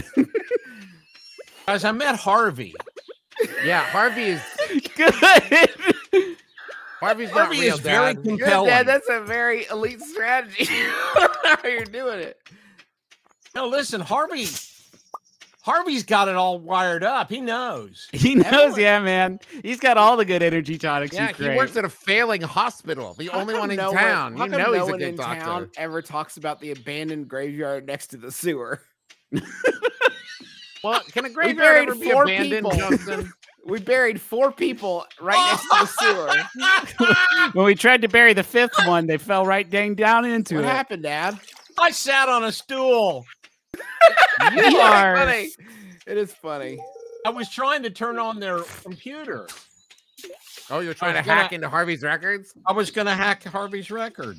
Guys, I met Harvey. Yeah, Harvey is. Good. Harvey's not Harvey real, is very Dad. compelling. Dad, that's a very elite strategy. How you're doing it. No, listen, Harvey's got it all wired up. He knows. He knows, yeah, man. He's got all the good energy tonics. Yeah, He's he great. works at a failing hospital, the only one in town. How You come know no he's a one good in doctor. town ever talks about the abandoned graveyard next to the sewer? Well, can a We graveyard buried ever be 4 abandoned, people. Justin? We buried 4 people right next to the sewer. When we tried to bury the 5th one, they fell right down into What it. happened, Dad? I sat on a stool. You are funny. It is funny. I was trying to turn on their computer. Oh, you're trying I to was gonna- hack into Harvey's records? I was going to hack Harvey's record.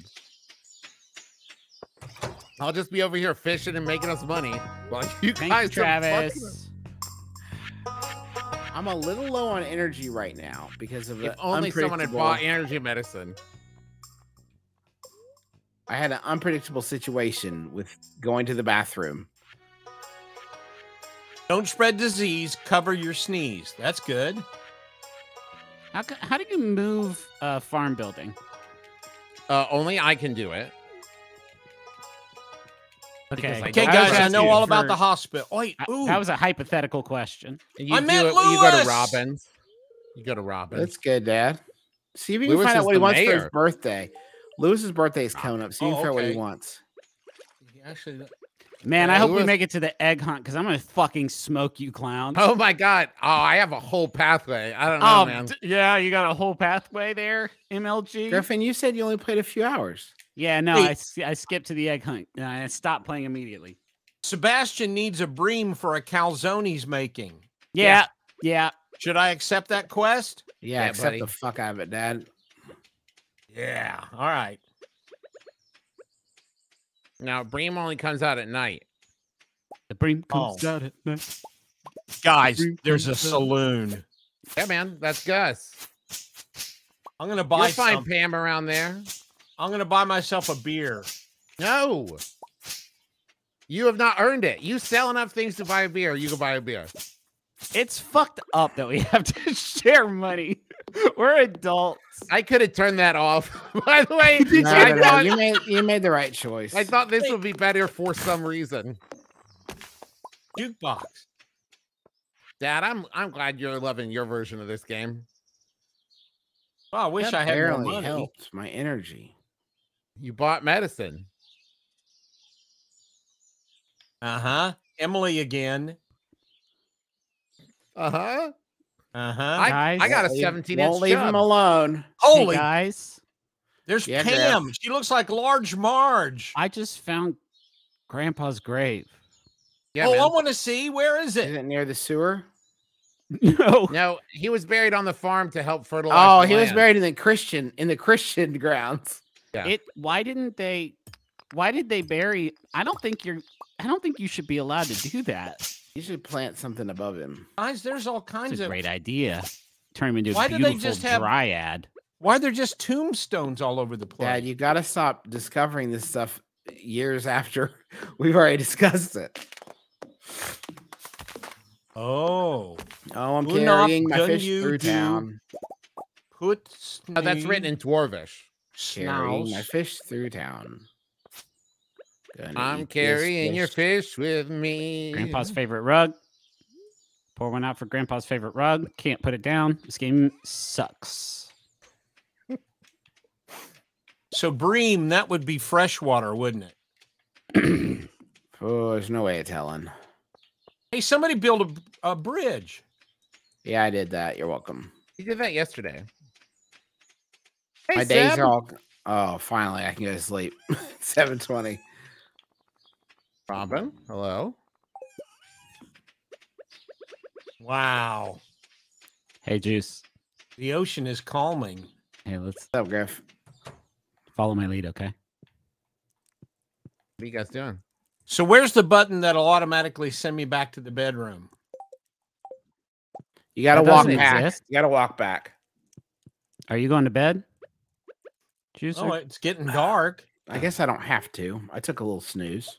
I'll just be over here fishing and making us money. While you Thank guys you, are fucking- Travis. I'm a little low on energy right now because of If the only someone had unpredictable- bought energy medicine. I had an unpredictable situation with going to the bathroom. Don't spread disease. Cover your sneeze. That's good. How do you move farm building? Only I can do it. Okay, Okay, I was guys, I asking know all about for- the hospital. Wait, ooh. That was a hypothetical question. And you I met you go to Lewis! Robbins. You go to Robbins. That's good, Dad. See if you can Lewis find out is what he the wants for his mayor. birthday. Lewis's birthday is coming up. See if you Oh, can find out what he okay. wants. Actually, Man, I Yeah, hope we Lewis- make it to the egg hunt because I'm gonna fucking smoke you clowns. Oh my god! Oh, I have a whole pathway. I don't know, man. Yeah, you got a whole pathway there, MLG. Griffin, you said you only played a few hours. Yeah, no, Wait. I skipped to the egg hunt. And I stopped playing immediately. Sebastian needs a bream for a calzone he's making. Yeah. Should I accept that quest? Yeah, Yeah, accept buddy. the fuck out of it, Dad. Yeah. All right. Now, Bream only comes out at night. The bream comes Oh. out at night. Guys, there's a saloon. Yeah, man, that's Gus. I'm gonna buy You'll find some. Pam around there. I'm gonna buy myself a beer. No, you have not earned it. You sell enough things to buy a beer. You can buy a beer. It's fucked up that we have to share money. We're adults. I could have turned that off. By the way, No, I, no, no, thought, you made the right choice. I thought this would be better for some reason. Jukebox. Dad, I'm glad you're loving your version of this game. Oh, I wish That I had more barely money. helped my energy. You bought medicine. Uh-huh. Emily again. Uh-huh. Uh-huh. Guys, I got a Won't 17-inch leave him chub. alone. Holy, hey guys, there's Yeah, Pam. She looks like Large Marge. I just found Grandpa's grave. Yeah, oh, man. I want to see. Where is Is it? it near the sewer? No. No, he was buried on the farm to help fertilize. Oh, the he was land. buried in the Christian grounds. Yeah. Why did they bury I don't think you should be allowed to do that. You should plant something above him. Guys, there's all kinds It's a of. great idea. Turn him into Why a do they beautiful just have- dryad. Why are there just tombstones all over the place? Dad, you got to stop discovering this stuff years after we've already discussed it. Oh, Oh, I'm We're not carrying my gonna fish you through do- town. put. Oh, that's written in Dwarvish. Carrying my Snouse. fish through town. Gonna I'm eat this carrying your fish with me. Grandpa's favorite rug. Pour one out for Grandpa's favorite rug. Can't put it down. This game sucks. So bream, that would be freshwater, wouldn't it? Oh, there's no way of telling. Hey, somebody build a bridge. Yeah, I did that. You're welcome. You did that yesterday. Hey, My days Seb. are all. Oh, finally, I can go to sleep. 7:20. Robin, hello. Wow. Hey, Juice. The ocean is calming. Hey, let's What's up, Griff? follow my lead, okay? What are you guys doing? So where's the button that'll automatically send me back to the bedroom? You got to That walk doesn't back. exist. You got to walk back. Are you going to bed? Juice? Oh, it's getting dark. I guess I don't have to. I took a little snooze.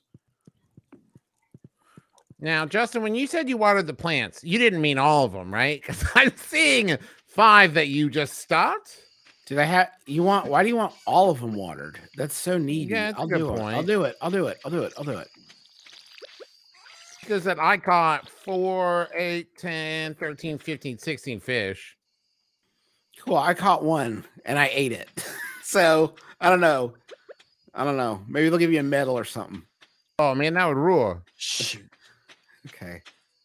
Now, Justin, when you said you watered the plants, you didn't mean all of them, right? Because I'm seeing 5 that you just stopped. Did I have you want? Why do you want all of them watered? That's so needy. Yeah, that's a I'll good do it. point. I'll do it. I'll do it. I'll do it. I'll do it. Because that I caught 4, 8, 10, 13, 15, 16 fish. Cool. I caught one and I ate it. So I don't know. I don't know. Maybe they'll give you a medal or something. Oh man, that would rule. Shoot. Okay.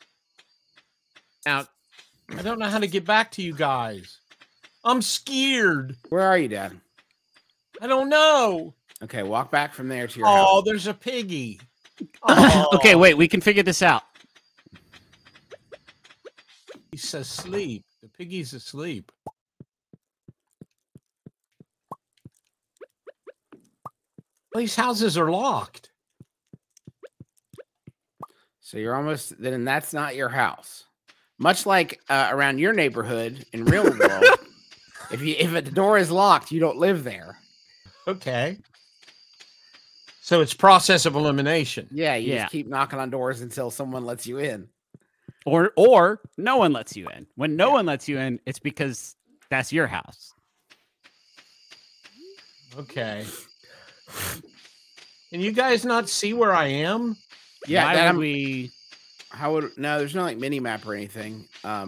Now, I don't know how to get back to you guys. I'm scared. Where are you, Dad? I don't know. Okay, walk back from there to your Oh, house. there's a piggy. Oh, Okay, wait. We can figure this out. he's asleep. The piggy's asleep. These houses are locked. So you're almost then that's not your house. Much like around your neighborhood in real world, if the door is locked, you don't live there. Okay. So it's process of elimination. Yeah, you Yeah. just keep knocking on doors until someone lets you in. Or no one lets you in. When no one lets you in, it's because that's your house. Okay. Can you guys not see where I am? Yeah, Why that would I'm- we? How would no? There's no like mini map or anything. I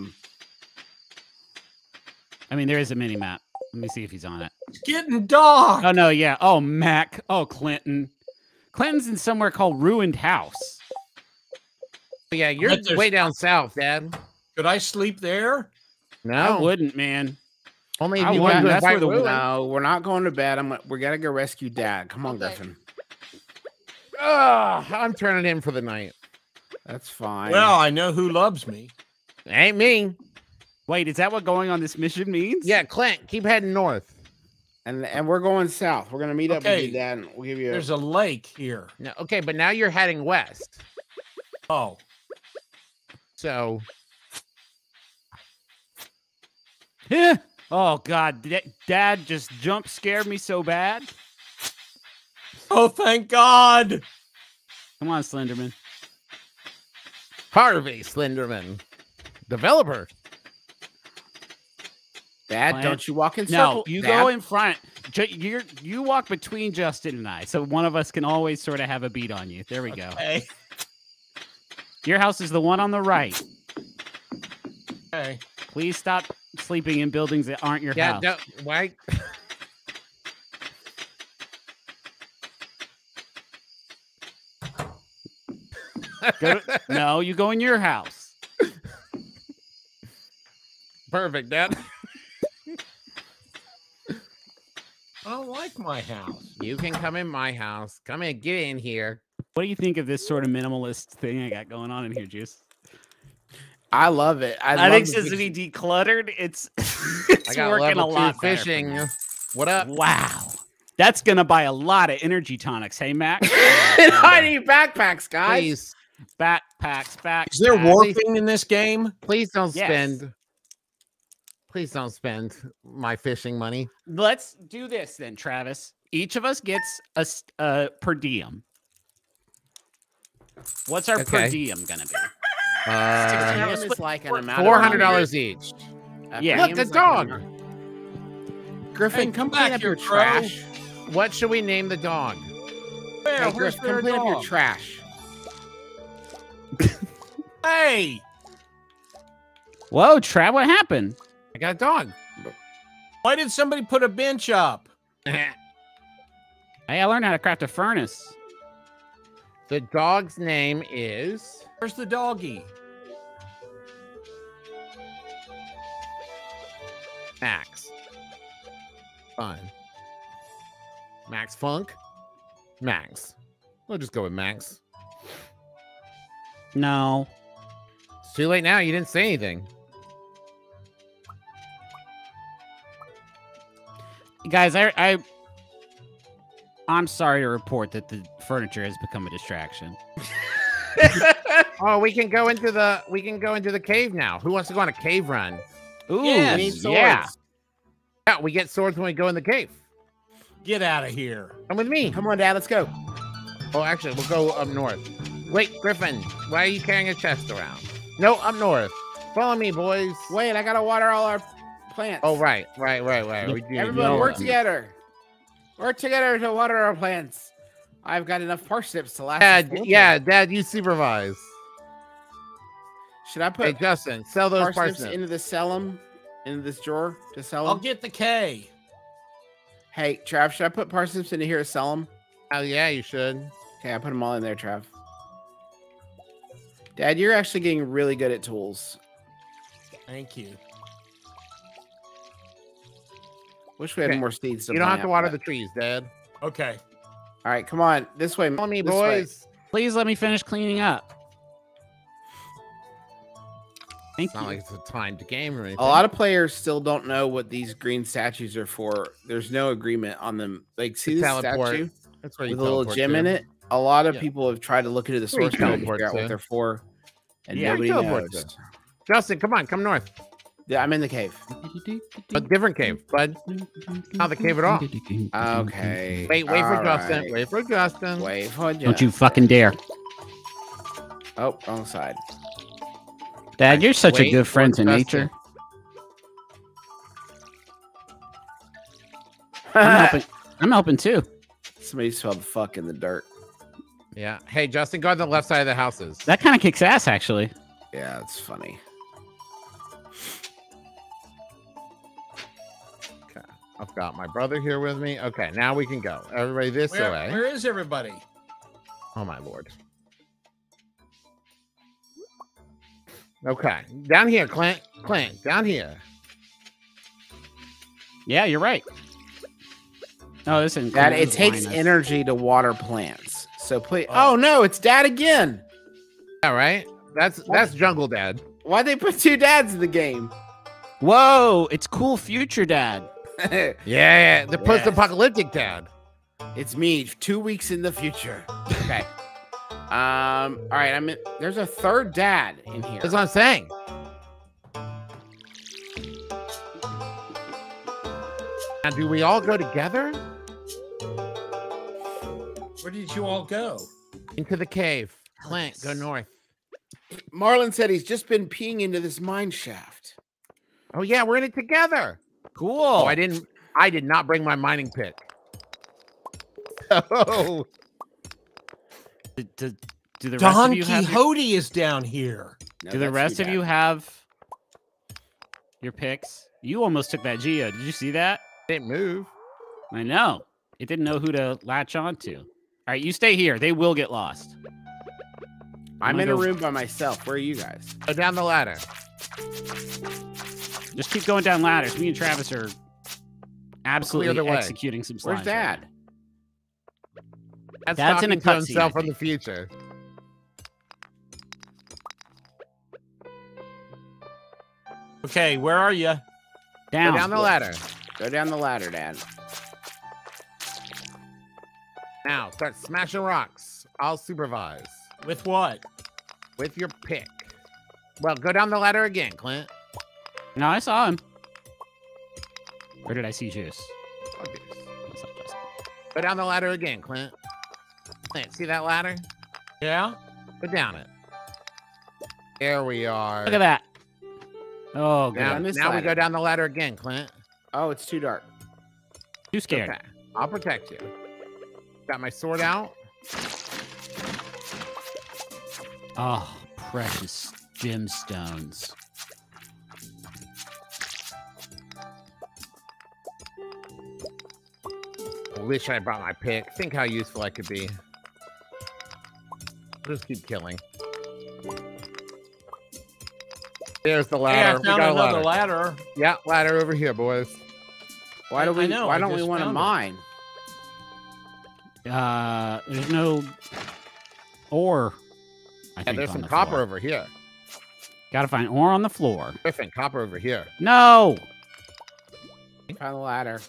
mean, there is a mini map. Let me see if he's on it. It's getting dark. Oh no, yeah. Oh, Mac. Oh, Clinton. Clinton's in somewhere called Ruined House. yeah, you're bet there's- way down south, Dad. Could I sleep there? I No, wouldn't, man. only if I you wouldn't. want to That's where invite the- Ruin. No, we're not going to bed. We gotta go rescue Dad. Come on, Okay. Griffin. I'm turning in for the night. That's fine. Well, I know who loves me. Ain't me. Wait, is that what going on this mission means? Yeah, Clint, keep heading north. and we're going south. We're gonna meet up with Okay. you, Dad. And we'll give you. There's a lake here. No, okay, but now you're heading west. Oh, So Yeah. Oh God, Dad just jump scared me so bad. oh, thank God. Come on, Slenderman. Harvey Slenderman, developer. Dad, Plant. don't you walk in No, circles. you Dad. go in front. You walk between Justin and I, so one of us can always sort of have a beat on you. There we go. Okay. Your house is the one on the right. Okay. Please stop sleeping in buildings that aren't your Yeah, house. no, why? No, you go in your house. Perfect, Dad. I don't like my house. You can come in my house. Come in, get in here. What do you think of this sort of minimalist thing I got going on in here, Juice? I love it. I love think the since big- we decluttered, it's I got working a level 2 lot better for fishing. me. What up? Wow. That's gonna buy a lot of energy tonics. Hey, Mac. I need backpacks, guys. Please, backpacks. Is there backpacks. warping in this game? please don't Yes. spend. Please don't spend my fishing money. Let's do this then, Travis. Each of us gets a per diem. What's our per Okay. diem gonna be? Uh, It's like an amount. $400 each. Yeah. Look, a dog. Griffin, Hey, come come back clean up here, your Crow. trash. What should we name the dog? Where? Hey, Where's Griff, come their clean up your dog? trash. Hey, Whoa, Trav, what happened? I got a dog. why did somebody put a bench up? Hey, I learned how to craft a furnace. The dog's name is Where's the doggy? Max. Fine. Max Funk. Max. We'll just go with Max. No. It's too late now. You didn't say anything. Guys, I'm sorry to report that the furniture has become a distraction. Oh, we can go into the cave now. Who wants to go on a cave run? Ooh, Yes. We need swords. Yeah. Yeah, we get swords when we go in the cave. Get out of here. Come with me. Come on, Dad. Let's go. Oh, actually, we'll go up north. Wait, Griffin, why are you carrying a chest around? No, up north. Follow me, boys. Wait, I gotta water all our plants. Oh, right. We do Everyone, know work that. together. Work together to water our plants. I've got enough parsnips to last. Dad, us all yeah, day. Dad, you supervise. Should I Hey, put Justin, sell those parsnips parsnips. into the sell 'em, into this drawer to sell I'll them? get the K. Hey, Trav, should I put parsnips into here to sell them? Oh, yeah, you should. Okay, I put them all in there, Trav. Dad, you're actually getting really good at tools. Thank you. Wish we had Okay, more seeds. You don't have to water the. the trees, Dad. Okay. All right, come on, this way. Follow me, this way. boys. please let me finish cleaning up. Thank It's not you. like it's a timed game or anything. A lot of players still don't know what these green statues are for. There's no agreement on them. Like, see this teleport. statue That's where you with a little teleport gem to. in it? A lot of Yeah. people have tried to look into the Where you source code to teleport figure out to. what they're for, and Yeah, nobody teleport knows. to. Justin, come on, come north. Yeah, I'm in the cave. A different cave, bud. Not the cave at all. Okay. Wait for all Justin. right. Wait for Justin. Wait for Don't you fucking dare. Oh, wrong side. Dad, you're such a Wait good for friend to Justin. nature. I'm helping too. Somebody spelled fuck in the dirt. Yeah. Hey, Justin, go on the left side of the houses. That kind of kicks ass, actually. Yeah, it's funny. Okay. I've got my brother here with me. Okay, now we can go. Everybody this way. Where is everybody? Oh, my Lord. Okay. Down here, Clint. Clint, down here. Yeah, you're right. Oh, this isn't. Dad, this it is takes wine. energy to water plants. So please. Oh no, it's Dad again. Yeah, right? That's Jungle Dad. Why'd they put two dads in the game? Whoa, it's cool future dad. Yeah, the post-apocalyptic dad. It's me, 2 weeks in the future. Okay. All right. There's a third dad in here. That's what I'm saying. Now, do we all go together Where did you all go? into the cave? Clint, go north. Marlon said he's just been peeing into this mine shaft. Oh yeah, we're in it together. Cool. Oh, I did not bring my mining pick. Oh, Do the rest Don of you have? Quixote is down here. No, Do the that's rest two of you dads. have your picks? You almost took that Geo. Did you see that? didn't move. I know. It didn't know who to latch onto. All right, you stay here. They will get lost. I'm gonna in a go- room by myself. Where are you guys? Go down the ladder. Just keep going down ladders. Me and Travis are absolutely the way. executing some slimes. Where's right Dad? That's Dad's in a talking to cutscene, himself I from the think. future. Okay, where are you? now. Go down the ladder. Go down the ladder, Dad. Now, start smashing rocks. I'll supervise With what? with your pick. Well, go down the ladder again, Clint. No, I saw him. Where did I see Juice? Oh, geez. That's not Justin. Go down the ladder again, Clint. Clint, see that ladder? Yeah? Go down it. There we are. Look at that. Oh, Now, God. this now we ladder. go down the ladder again, Clint. Oh, it's too dark. Too scared. Okay, I'll protect you. Got my sword out. Oh, precious gemstones. I wish I brought my pick. Think how useful I could be. Just keep killing. There's the Hey, ladder. I found another ladder. Yeah, ladder over here, boys. Why do we? Why don't we just want to found it. mine? There's no ore. I Yeah, think there's on some the copper floor. over here. Gotta find ore on the floor. Griffin, copper over here. No. Find the ladder.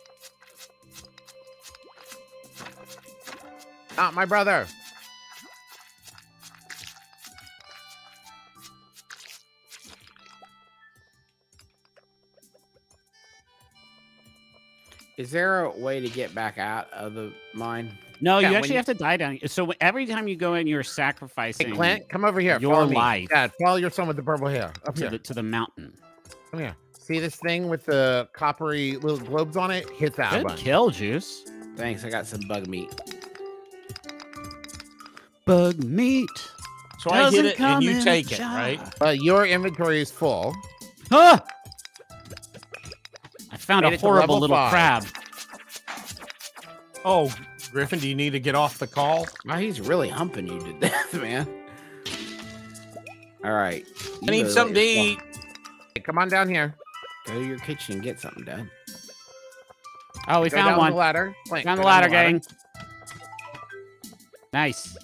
Not my brother. Is there a way to get back out of the mine? No, Yeah, you when actually you- have to die down. So every time you go in, you're Hey, sacrificing Clint, come over here. your Follow me. life Dad, follow your son with the purple hair. Up here. to the mountain. Come here. See this thing with the coppery little globes on it? Hit that Good button. kill, Juice. Thanks, I got some bug meat. Bug meat. So I hit doesn't it and come you in take a it, jar. right? Your inventory is full. Ah! I found Made a it to horrible level little 5. crab. Oh, Griffin, do you need to get off the call? Wow, he's really humping you to death, man. All right. I need something to eat. Hey, come on down here. Go to your kitchen and get something done. Oh, we Go found down one. the ladder. Clint, Found go the down ladder, gang. Nice.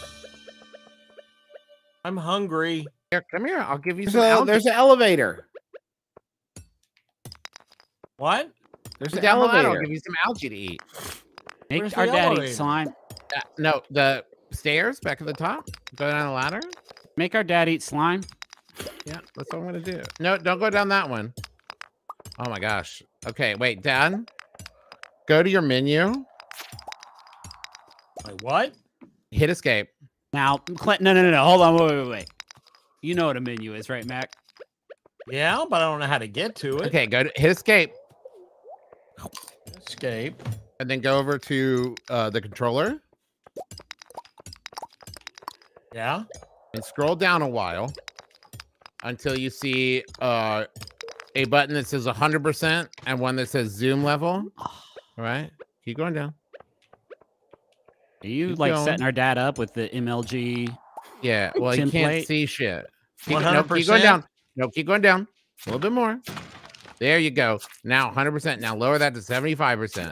I'm hungry. Here, come here. I'll give you some So algae. there's an elevator. What? There's Come an down the ladder. I'll elevator. give you some algae to eat. Make Where's our the daddy elevator? slime. No, the stairs back at the top. Go down the ladder. Make our dad eat slime. Yeah, that's what I'm gonna do. No, don't go down that one. Oh my gosh. Okay, wait, Dad. Go to your menu. Like what? Hit escape. Now, Clint, no. Hold on, wait. You know what a menu is, right, Mac? Yeah, but I don't know how to get to it. Okay, go to hit escape, Escape. and then go over to the controller Yeah. and scroll down a while until you see a button that says 100% and one that says zoom level. All right, keep going down. Are you Keep like going. setting our dad up with the MLG? Yeah, well, you can't Template. see shit. Keep 100%. going down. No, keep going down. A little bit more. There you go. Now 100%. Now lower that to 75%.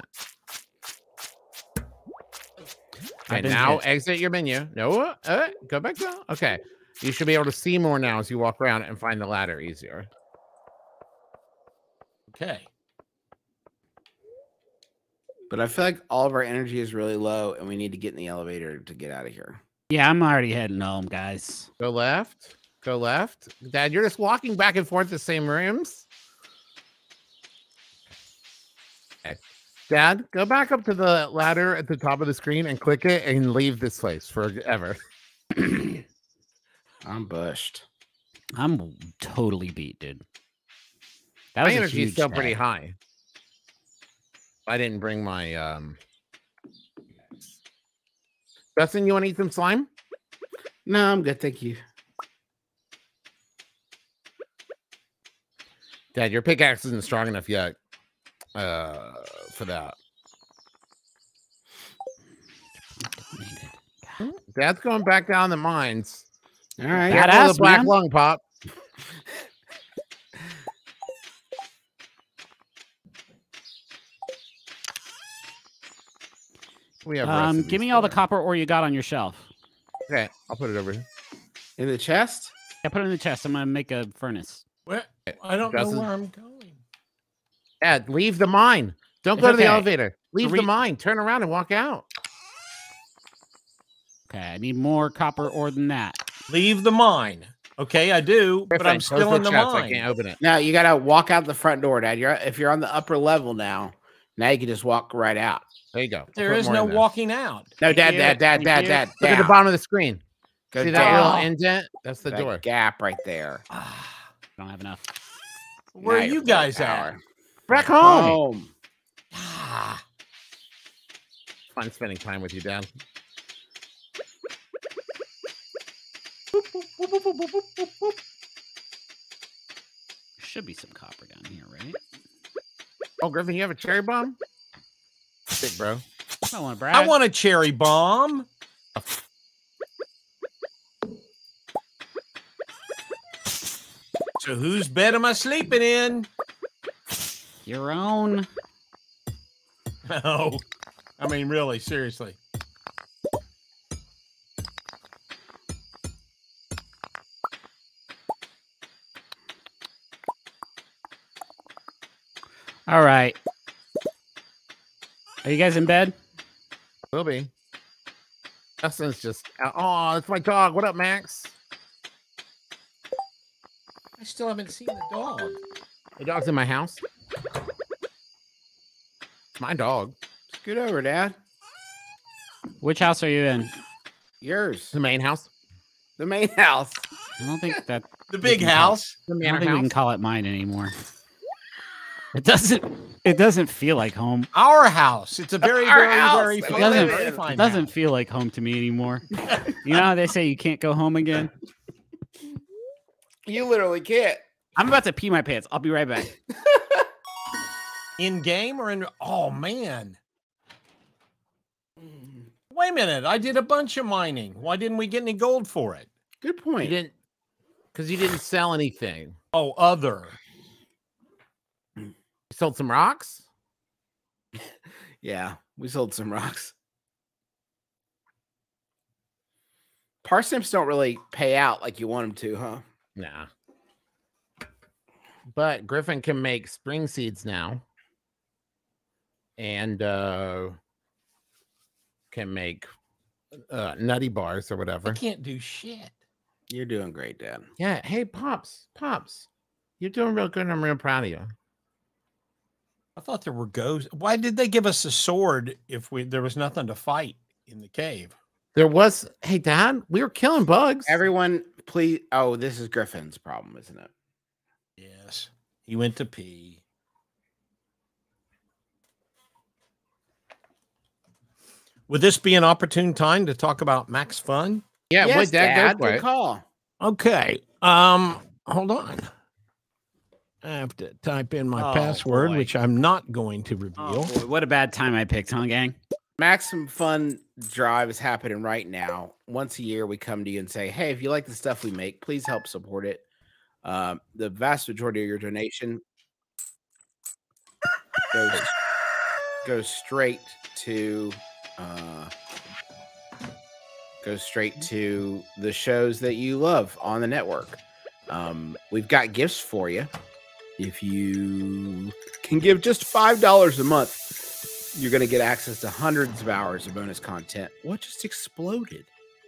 Okay, been now hit. exit your menu. No, go back down. Okay. You should be able to see more now as you walk around and find the ladder easier. Okay. But I feel like all of our energy is really low, and we need to get in the elevator to get out of here. Yeah, I'm already heading home, guys. Go left. Go left. Dad, you're just walking back and forth the same rooms. Okay. Dad, go back up to the ladder at the top of the screen and click it and leave this place forever. I'm bushed. I'm totally beat, dude. That My was a energy is huge still day. pretty high. I didn't bring my Justin, you want to eat some slime? No, I'm good. Thank you. Dad, your pickaxe isn't strong enough yet for that. Dad's going back down the mines. All right. Badass, Careful of the black man. lung pop. We have recipes Give me all the for it. copper ore you got on your shelf. Okay, I'll put it over here. In the chest? Yeah, put it in the chest. I'm gonna make a furnace. Where? I don't know Justin? where I'm going. Dad, leave the mine. Don't It's go to the okay. elevator. Leave the Re- mine. Turn around and walk out. Okay, I need more copper ore than that. Leave the mine. Okay, I do, but I'm Close still in the chest. I mine. can't open it. No, you gotta walk out the front door, Dad. If you're on the upper level now you can just walk right out. There you go. There Put is more no in there. walking out. No, Thank Dad, you. Dad, Thank Dad, you. Dad. Look at the down. bottom of the screen. Go See that down. little indent? That's the That door. gap right there. Don't have enough. Where Now are you're you full guys power. at? Back home. Home. Ah, Fun spending time with you, Dad. Should be some copper down here, right? Oh, Griffin, you have a cherry bomb? Sick, bro. I want to brag. I want a cherry bomb. So whose bed am I sleeping in? Your own. No. I mean, really, seriously. All right. Are you guys in bed? Will be. Justin's just. Oh, it's my dog. What up, Max? I still haven't seen the dog. The dog's in my house. It's my dog. Scoot over, Dad. Which house are you in? Yours. The main house. The main house. I don't think that. The big house. The I manor don't think we can house. call it mine anymore. It doesn't. It doesn't feel like home. Our house. It's a very, Our very, house. very It fine, doesn't- very It fine doesn't house. feel like home to me anymore. You know how they say you can't go home again? You literally can't. I'm about to pee my pants. I'll be right back. In game or in? Oh man. Wait a minute. I did a bunch of mining. Why didn't we get any gold for it? Good You point. didn't, because you didn't sell anything. Oh, other. You sold some rocks. Yeah, we sold some rocks. Parsnips don't really pay out like you want them to, huh? Nah. But Griffin can make spring seeds now. And can make nutty bars or I whatever. can't do shit. You're doing great, Dad. Yeah. Hey, Pops. You're doing real good. I'm real proud of you. I thought there were ghosts. Why did they give us a sword if there was nothing to fight in the cave? There was, hey, Dad, we were killing bugs. Everyone, please. Oh, this is Griffin's problem, isn't it? Yes. He went to pee. Would this be an opportune time to talk about Max Fun? Yeah, Yes, boy, Dad, Dad. go for Good it. call. Okay. Hold on. I have to type in my Oh, password, boy. which I'm not going to Oh, reveal. boy, what a bad time I picked, huh, gang? Maximum Fun Drive is happening right now. Once a year, we come to you and say, hey, if you like the stuff we make, please help support it. The vast majority of your donation goes straight to the shows that you love on the network. We've got gifts for you. If you can give just $5 a month, you're going to get access to hundreds of hours of bonus content. What just exploded?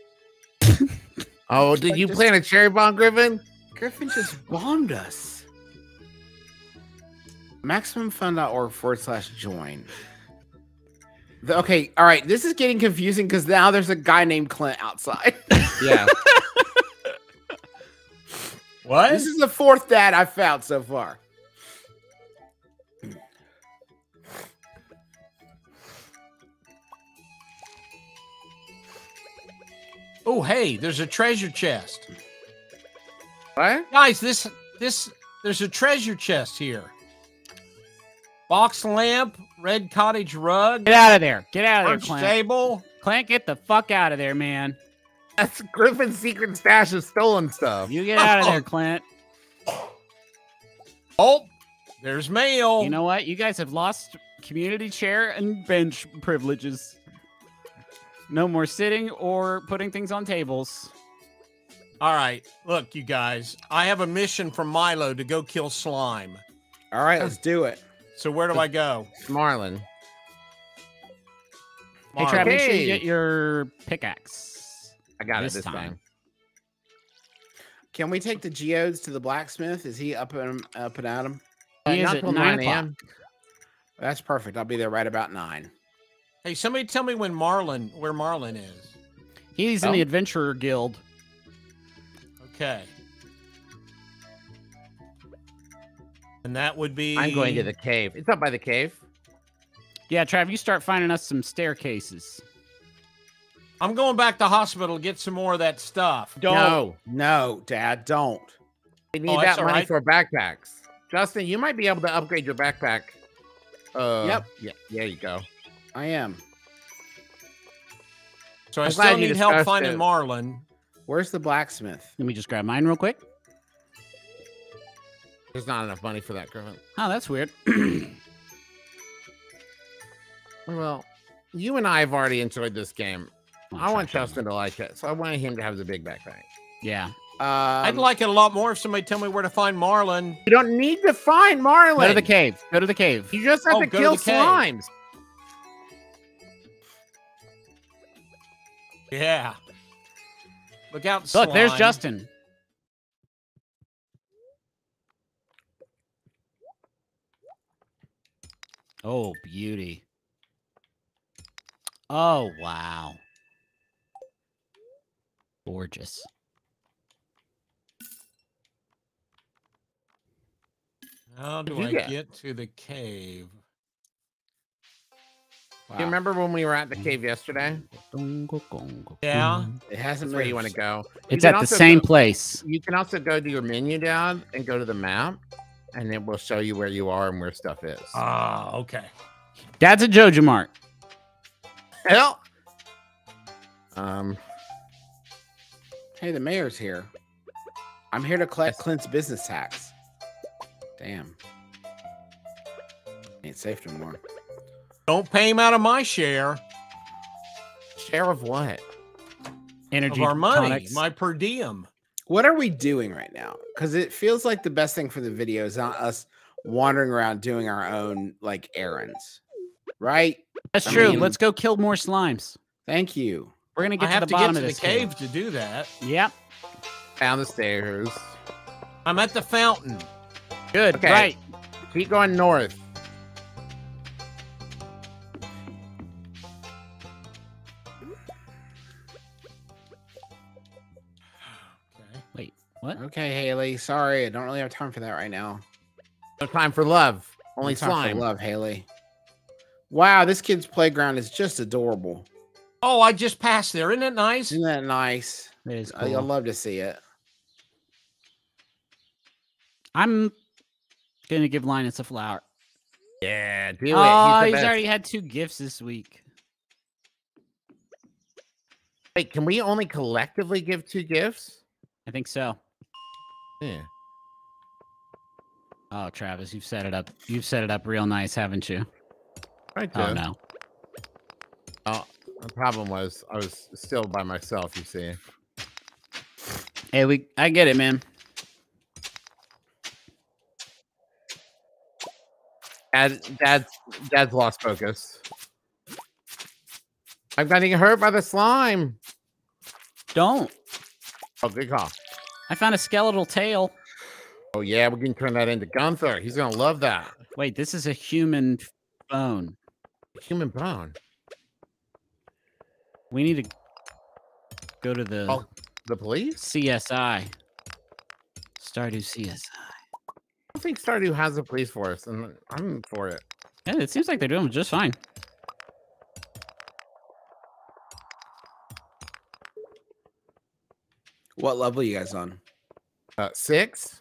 Oh, did you plant a cherry bomb, Griffin? Griffin just bombed us. MaximumFun.org/join. Okay, all right. This is getting confusing because now there's a guy named Clint outside. Yeah. What? This is the fourth dad I've found so far. Oh, hey, there's a treasure chest. What? Guys, there's a treasure chest here. Box lamp, red cottage rug, Get out of there. Get out of there, lunch Clint. table. Clint, get the fuck out of there, man. That's Griffin's secret stash of stolen stuff. You get out of there, Clint. Oh, there's mail. You know what? You guys have lost community chair and bench privileges. No more sitting or putting things on tables. All right, look, you guys. I have a mission from Milo to go kill slime. All right, let's do it. So where do I go? Marlin. Hey, Trav, make sure you Hey. get your pickaxe. I got This it this time. time. Can we take the geodes to the blacksmith? Is he up and at him? He is Not at till 9 a.m. That's perfect. I'll be there right about 9. Hey, somebody tell me where Marlin is. He's in Oh. the Adventurer Guild. Okay. And that would be... I'm going to the cave. It's up by the cave. Yeah, Trav, you start finding us some staircases. I'm going back to hospital to get some more of that stuff. No, No, Dad, don't. we need Oh, that's that all money right. for backpacks. Justin, you might be able to upgrade your backpack. Yep. Yeah, there you go. I am. So I I'm still glad you need help discussed finding it. Marlin. Where's the blacksmith? Let me just grab mine real quick. There's not enough money for that, Griffin. Oh, that's weird. Well, you and I have already enjoyed this game. I want Justin to like it, so I want him to have the big backpack. Yeah. I'd like it a lot more if somebody tell me where to find Marlin. You don't need to find Marlin. Go to the cave. Go to the cave. You just have to go to kill the cave. slimes. Yeah. Look out, Look, there's slime. Justin. Oh, beauty. Oh, wow. Gorgeous. How do What'd I you get? get to the cave? Do you remember when we were at the cave yesterday? Yeah. It hasn't That's moved. where you want to go. It's You at can the also same go- place. You can also go to your menu down and go to the map, and it will show you where you are and where stuff is. Ah, okay. Dad's a Jojo Mart. Hell. Hey, the mayor's here. I'm here to collect Clint's business tax. Damn. Ain't safe no more. Don't pay him out of my share Share of what? Energy of our money, tonics. my per diem. What are we doing right now? Because it feels like the best thing for the video is not us wandering around doing our own like errands, right? That's I true. mean- Let's go kill more slimes. Thank you. We're gonna I get to have the to get bottom to of the this cave to do that. Yep. Down the stairs. I'm at the fountain. Good. Okay. Right. Keep going north. Okay. Wait. What? Okay, Haley. Sorry, I don't really have time for that right now. No time for love. Only No time for slime. love, Haley. Wow, this kid's playground is just adorable. Oh, I just passed there. Isn't it nice? Isn't that nice? It is I'd cool. love to see it. I'm gonna give Linus a flower. Yeah, do it. Oh, the he's best. already had 2 gifts this week. Wait, can we only collectively give 2 gifts? I think so. Yeah. Oh, Travis, you've set it up. You've set it up real nice, haven't you? I do. Oh no. Oh, the problem was I was still by myself, you see. Hey, I get it, man. Dad's lost focus. I'm getting hurt by the slime. Don't. Oh, good call. I found a skeletal tail. Oh, yeah, we can turn that into Gunther. He's going to love that. Wait, this is a human bone. Human bone. We need to go to the Oh, the police? CSI. Stardew CSI. I don't think Stardew has a police force, and I'm for it. Yeah, it seems like they're doing just fine. What level you guys on? 6.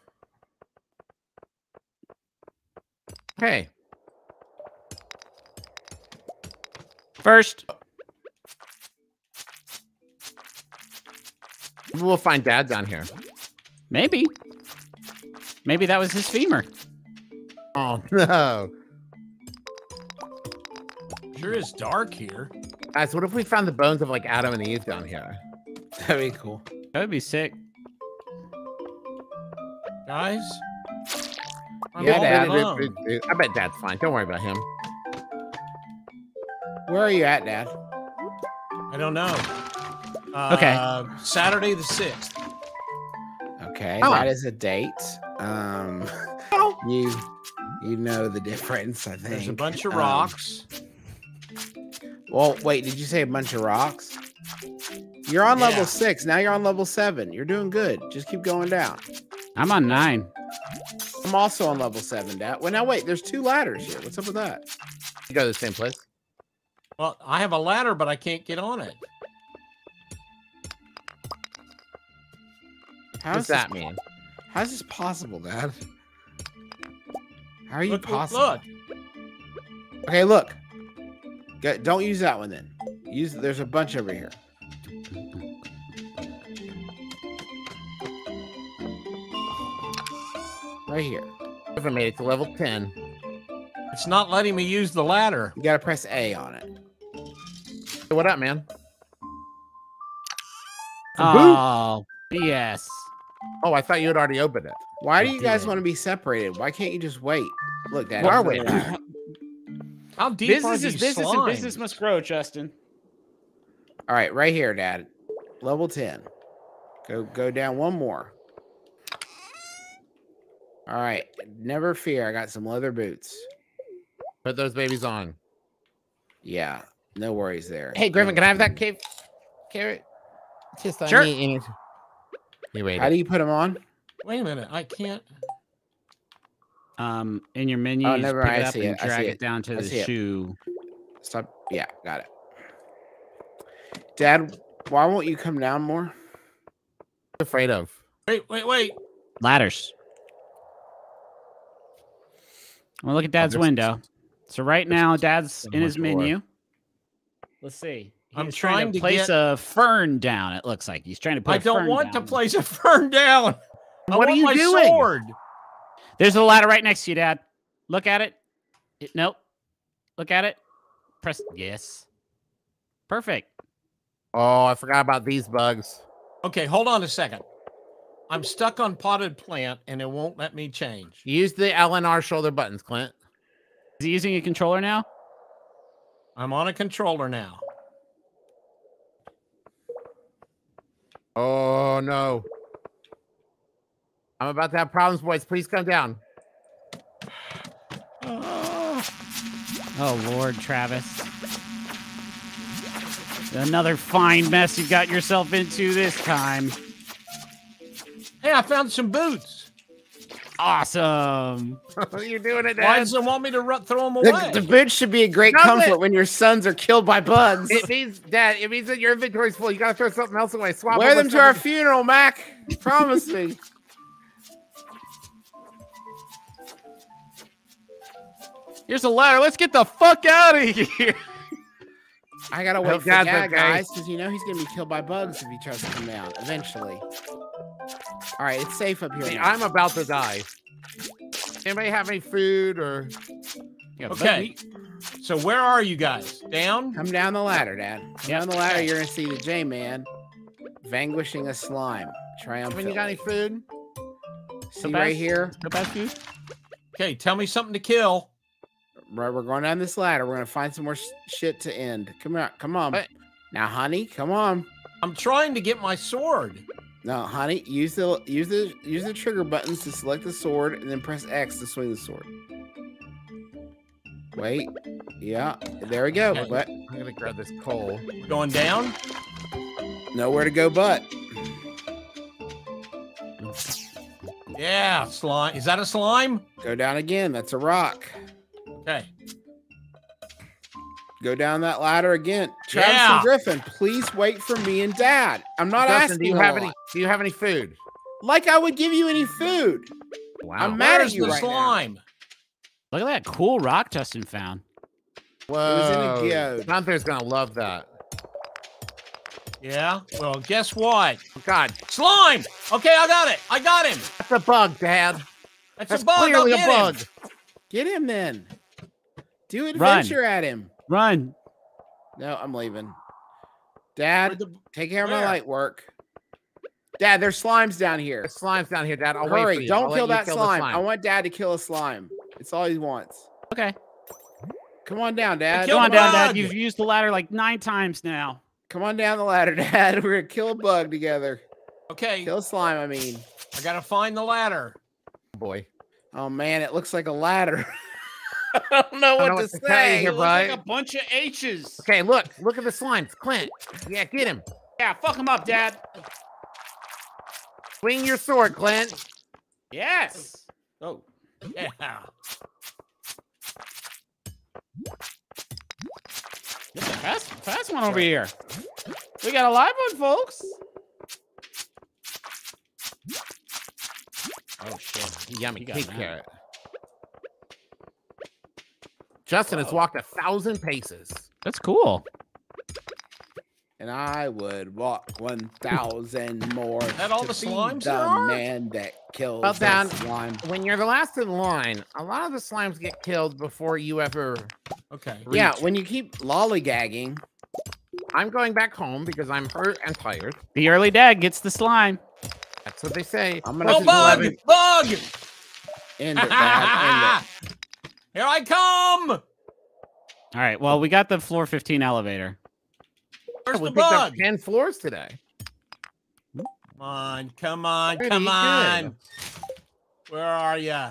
Hey, First, we'll find Dad down here. maybe that was his femur. Oh, no. Sure is dark here. Guys, what if we found the bones of like Adam and Eve down here? That'd be cool. That would be sick. Guys? I'm Yeah, all Dad. alone. I bet Dad's fine. Don't worry about him. Where are you at, Dad? I don't know. Okay. Saturday the 6th. Okay, Oh. that is a date. Oh. You know the difference, I think. There's a bunch of rocks. Well, wait, did you say a bunch of rocks? You're on Yeah. level 6. Now you're on level 7. You're doing good. Just keep going down. I'm on 9. I'm also on level 7, Dad. Well, now wait, there's 2 ladders here. What's up with that? You go to the same place. Well, I have a ladder, but I can't get on it. How What's is this that mean? How's this possible, Dad? How are you Look, possible? look. Okay, look. Don't use that one then. There's a bunch over here. Right here. I've made it to level 10. It's not letting me use the ladder. You gotta press A on it. Hey, what up, man? Oh, BS. Oh, I thought you had already opened it. Why do you guys want to be separated? Why can't you just wait? Look, Dad. Where are we? How deep Business are is these business, slimes? and business must grow, Justin. All right, right here, Dad. Level 10. Go down one more. All right, never fear. I got some leather boots. Put those babies on. Yeah, no worries there. Hey, Griffin, can I have that cave carrot? Just Sure. You wait. How do you put them on? Wait a minute. I can't. In your menu, Oh, you just never pick mind. it I up see and it. I drag see it it. down to I the see it. shoe. Stop. Yeah, got it. Dad, why won't you come down more? Afraid of. Wait. Ladders. Well, look at Dad's window. So right now, Dad's in his much more. menu. Let's see. I'm He's trying to place get- a fern down. It looks like he's trying to put. I a don't fern want to down. place a fern down. What are you my doing? Sword. There's a ladder right next to you, Dad. Look at it. Nope. Look at it. Press yes. Perfect. Oh, I forgot about these bugs. Okay, hold on a second. I'm stuck on potted plant, and it won't let me change. Use the LNR shoulder buttons, Clint. Is he using a controller now? I'm on a controller now. Oh, no. I'm about to have problems, boys. Please come down. Oh, Lord, Travis. Another fine mess you got yourself into this time. Hey, I found some boots. Awesome. You're doing it, Why Dad. does it want me to throw them away? The boots should be a great Does comfort it? when your sons are killed by bugs. It means, Dad, it means that your inventory's full. You gotta throw something else away. Swap Wear over them to our something. funeral, Mac. Promise me. Here's a ladder. Let's get the fuck out of here. I gotta wait hope for Dad's Dad, okay. guys, because you know he's gonna be killed by bugs if he tries to come down eventually. All right, it's safe up here. Hey, now. I'm about to die. Anybody have any food or? Okay. So where are you guys? Down? Come down the ladder, Dad. Come down the ladder. You're gonna see the J-Man vanquishing a slime. Triumphant. When you got any food? See right here. No bad food? Okay, tell me something to kill. Right, we're going down this ladder. We're gonna find some more shit to end. Come on, come on. What? Now, honey, come on. I'm trying to get my sword. No, honey, use the trigger buttons to select the sword, and then press X to swing the sword. Wait, yeah, there we go. Okay. But I'm gonna grab this coal. Going down? nowhere to go but. Yeah, slime. Is that a slime? Go down again. That's a rock. Okay. Go down that ladder again. Travis Yeah. and Griffin, please wait for me and Dad. I'm not Justin, asking. do you a have lot. any? Do you have any food? Like I would give you any food. Wow. I'm mad at Where's you the right now. slime? Look at that cool rock Justin found. Whoa. was in a geode. Gunther's gonna love that. Yeah. Well, guess what? Oh, God, Slime. Okay, I got it. I got him. that's a bug, Dad. That's a bug. I'll clearly a get bug. him. Get him then. Do adventure at him. Run. No, I'm leaving. Dad, Where'd the- take care of my where? light work. Dad, there's slimes down here. There's slime's down here, Dad. I'll wait for Hurry, you. don't I'll let kill you that the slime. I want Dad to kill a slime. It's all he wants. Okay. Come on down, Dad. Kill Come on the down, bug. Dad. You've used the ladder like 9 times now. Come on down the ladder, Dad. We're gonna kill a bug together. Okay, Kill a slime, I mean. I gotta find the ladder. boy. Oh man, it looks like a ladder. I don't know I what know to what to tell you say. here, It looks like bud. a bunch of H's. Okay, look at the slimes, Clint. Yeah, get him. Yeah, fuck him up, Dad. Swing your sword, Clint. Yes. Oh. Yeah. It's a fast one over here. We got a live one, folks. Oh shit! Yummy You got cake that. carrot. Justin has walked 1,000 paces. That's cool. And I would walk 1,000 more. that all to the be slimes the there are? man that kills Well, the Dan, slime. when you're the last in line, a lot of the slimes get killed before you ever. Okay. Yeah, reach. when you keep lollygagging. I'm going back home because I'm hurt and tired. The early dad gets the slime. That's what they say. I'm gonna Oh, keep bug! 11. Bug! End it, Dad. End it. Here I come! All right. Well, we got the floor 15 elevator. Where's We the picked up bug? 10 floors today. Come on, come on, Pretty come on. good. Where are ya?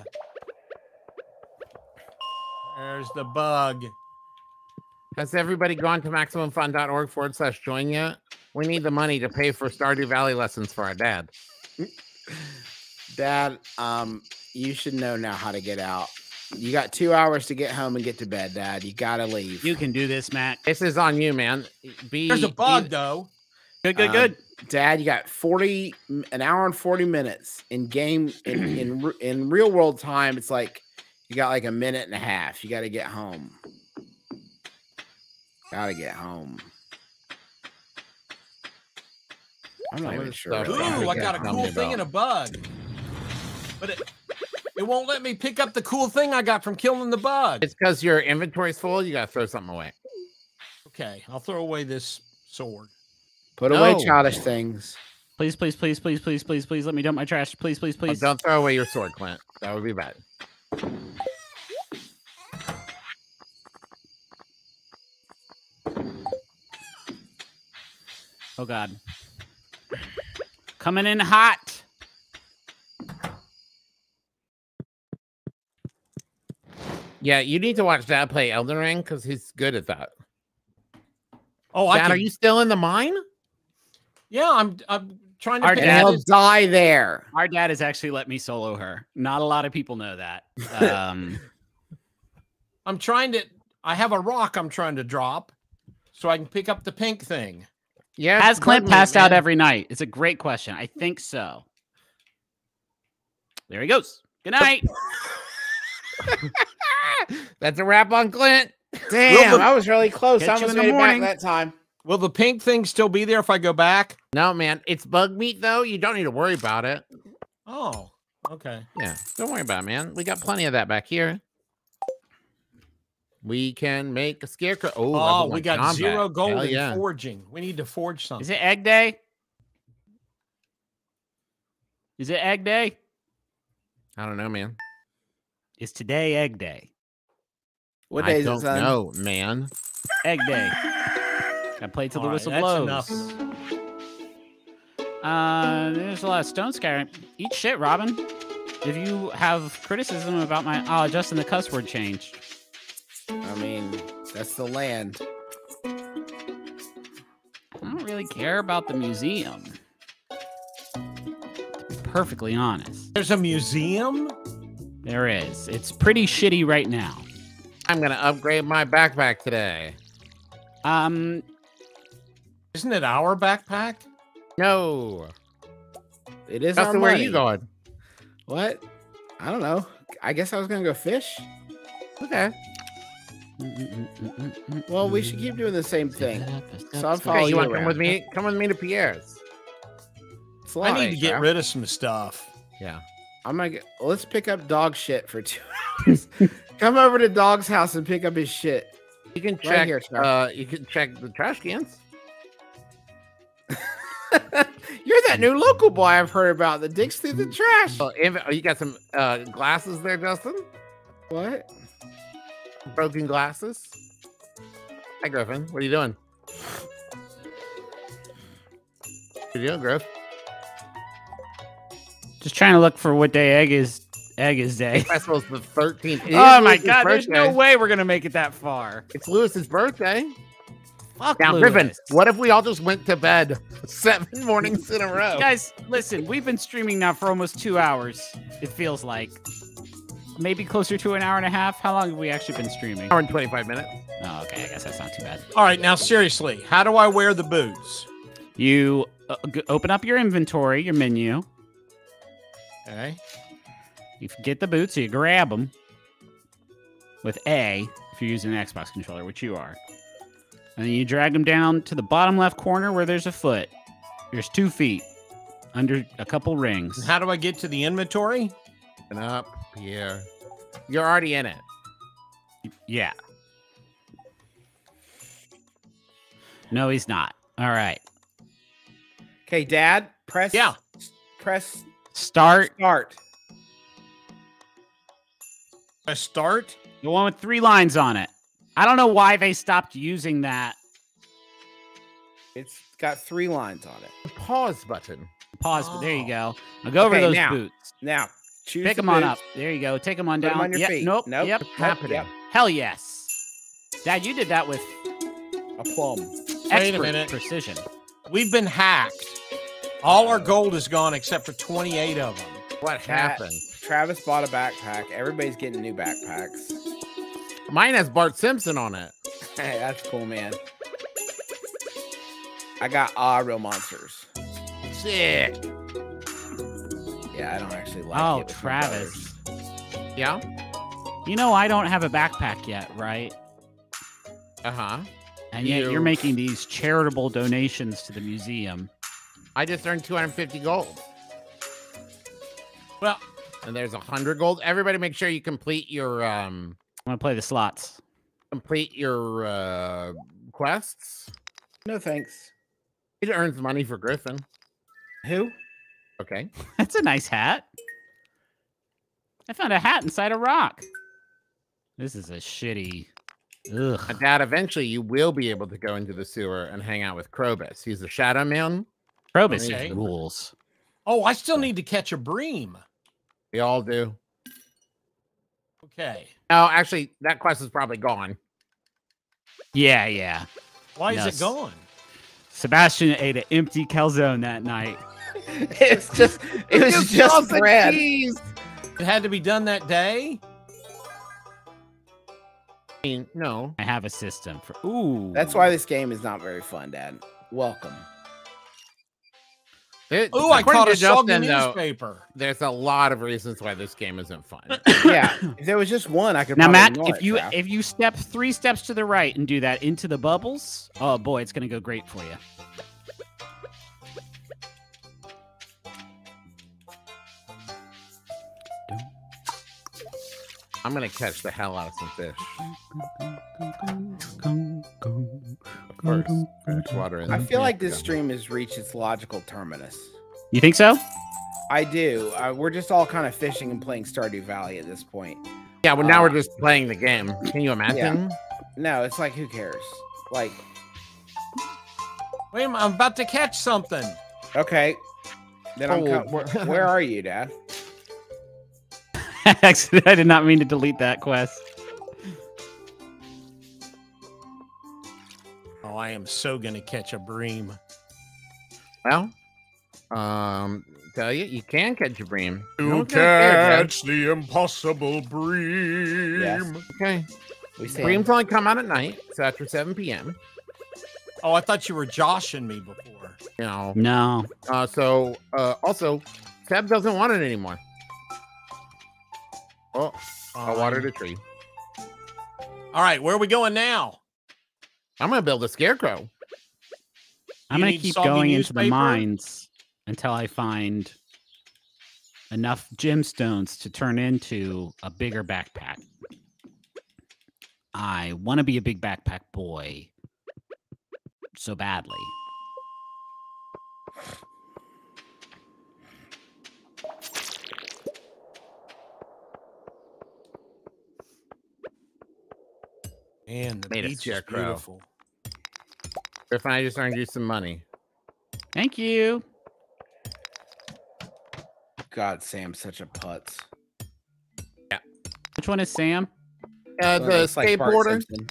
There's the bug. Has everybody gone to MaximumFun.org/join yet? We need the money to pay for Stardew Valley lessons for our dad. Dad, you should know now how to get out. You got 2 hours to get home and get to bed, Dad. You gotta leave. You can do this, Matt. This is on you, man. There's a bug, though. Good, good, good. Dad, you got an hour and 40 minutes in game in real world time. It's like you got like a minute and a half. You got to get home. Gotta get home. I'm not even sure. Ooh, I got a cool thing and a bug. But it won't let me pick up the cool thing I got from killing the bug. It's because your inventory's full. You got to throw something away. Okay, I'll throw away this sword. Put away childish things. Please, please, please, please, please, please, please let me dump my trash. Please, please, please. Oh, don't throw away your sword, Clint. That would be bad. Oh, God. Coming in hot. Yeah, you need to watch Dad play Elden Ring because he's good at that. Oh, Dad, are you still in the mine? Yeah, I'm trying to. Our And dad he'll is- die there. Our dad has actually let me solo her. Not a lot of people know that. I'm trying to. I have a rock I'm trying to drop, so I can pick up the pink thing. Yeah. Has Clint passed out every night? It's a great question. I think so. There he goes. Good night. That's a wrap on Clint. Damn, I was really close. I Catch you almost in the made it back morning. that time. Will the pink thing still be there if I go back? No, man. It's bug meat, though. You don't need to worry about it. Oh, okay. Yeah. Don't worry about it, man. We got plenty of that back here. We can make a scarecrow. Oh, we got 0 gold Hell in yeah. forging. We need to forge something. Is it egg day? Is it egg day? I don't know, man. Is today egg day? What day I is it, don't son? know, man. Egg day. Gotta play till the All right, whistle that's blows. enough. There's a lot of stone sky. Eat shit, Robin. If you have criticism about my Justin, the cuss word changed. I mean, that's the land. I don't really care about the museum. To be perfectly honest. There's a museum? There is. It's pretty shitty right now. I'm going to upgrade my backpack today. Isn't it our backpack? No. It is our Justin, where are money. you going? What? I don't know. I guess I was gonna go fish. Okay. Well, we should keep doing the same thing. So I'll follow Okay, you want to around. come with me? Come with me to Pierre's. It's a I lot. need to get rid of some stuff. Yeah. I'm gonna get. Let's pick up dog shit for 2 hours. Come over to Dog's house and pick up his shit. You can Right check. here, Chuck. You can check the trash cans. You're that new local boy I've heard about that digs through the trash. Oh, you got some glasses there, Justin? What? Broken glasses. Hi, Griffin. What are you doing? What are you doing, Griff? Just trying to look for what day egg is day. Festival's the 13th. It is Oh my Lewis's god, there's no birthday. way we're gonna make it that far. It's Lewis's birthday. Fuck Now, Lewis. Griffin, what if we all just went to bed 7 mornings in a row? Guys, listen, we've been streaming now for almost 2 hours. It feels like. Maybe closer to an hour and a half. How long have we actually been streaming? Hour and 25 minutes. Oh, okay, I guess that's not too bad. All right, now seriously, how do I wear the boots? You open up your inventory, your menu. Okay. You get the boots, so you grab them with A, if you're using an Xbox controller, which you are. And then you drag them down to the bottom left corner where there's a foot. There's 2 feet. under a couple rings. How do I get to the inventory? And up here. You're already in it. Yeah. No, he's not. All right. Okay, Dad, press Start. start. I start. The one with 3 lines on it. I don't know why they stopped using that. It's got 3 lines on it. Pause button. Pause, but there you go. Now go over those boots. Now, choose Pick the them on boots. up. There you go. Take them on Put 'em down. on your Yep. feet. Nope. Nope. Yep. Nope. Happening. Yep. Hell yes. Dad, you did that with A plum. Wait a expert minute. precision. We've been hacked. All our gold is gone except for 28 of them. What happened? Travis bought a backpack. Everybody's getting new backpacks. Mine has Bart Simpson on it. Hey, that's cool, man. I got real monsters. Sick. Yeah, I don't actually like Oh, it. with my Travis. brothers. Yeah. You know I don't have a backpack yet, right? Uh-huh. And yet you're making these charitable donations to the museum. I just earned 250 gold. Well, And there's 100 gold. Everybody make sure you complete your I'm gonna play the slots. quests. No thanks. It earns money for Griffin. Who? Okay. That's a nice hat. I found a hat inside a rock. This is a shitty. Ugh. And Dad, eventually you will be able to go into the sewer and hang out with Krobus. He's a shadow man. Probus Okay. rules. oh, I still need to catch a bream. We all do. Okay. Oh, actually, that quest is probably gone. Yeah, yeah. Why is Yes. it gone? Sebastian ate an empty calzone that night. It was just bread. It had to be done that day? I mean, no. I have a system for. Ooh. That's why this game is not very fun, Dad. Welcome. Oh, I caught a soggy Justin, though, newspaper. there's a lot of reasons why this game isn't fun. Yeah, if there was just one, I could. Now, probably Matt, ignore it, if you step 3 steps to the right and do that into the bubbles, oh boy, it's gonna go great for you. I'm gonna catch the hell out of some fish. Of course, fresh water. I feel like this stream has reached its logical terminus. You think so? I do. We're just all kind of fishing and playing Stardew Valley at this point. Yeah, well, now we're just playing the game. Can you imagine? No, it's like, who cares? Like, Wait a minute, I'm about to catch something. okay. Then where are you, Dad? Actually, I did not mean to delete that quest. Oh, I am so gonna catch a bream. Well, tell you, you can catch a bream. To Don't get scared, catch the impossible bream. Yes. Dad. Okay. We say Breams only come out at night, so after 7 p.m. Oh, I thought you were joshing me before. You know. No. Also, Seb doesn't want it anymore. Oh, I Fine. watered a tree. All right, where are we going now? I'm gonna build a scarecrow. I'm You gonna need keep soggy going into the newspaper? mines until I find enough gemstones to turn into a bigger backpack. I want to be a big backpack boy so badly. Man, the Made a beach is scarecrow. beautiful. Griffin, I just earned you some money. Thank you. God, Sam's such a putz. Which one is Sam? The Looks like Bart skateboarder. Simpson.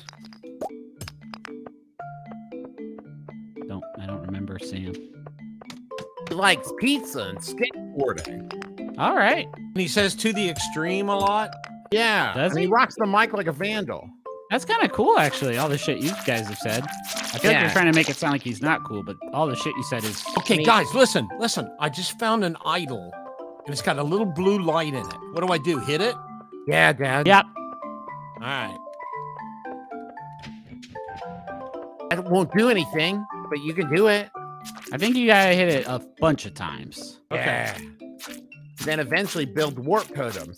I don't remember Sam. He likes pizza and skateboarding. All right. And he says to the extreme a lot. Yeah. Does and he he? rocks the mic like a vandal. That's kind of cool, actually. All the shit you guys have said. I feel like Yeah. you're trying to make it sound like he's not cool, but all the shit you said is. Okay, amazing. guys, listen. I just found an idol, and it's got a little blue light in it. What do I do? Hit it? Yeah, Dad. Yep. All right. It won't do anything, but you can do it. I think you gotta hit it a bunch of times. Yeah. Then eventually build warp totems.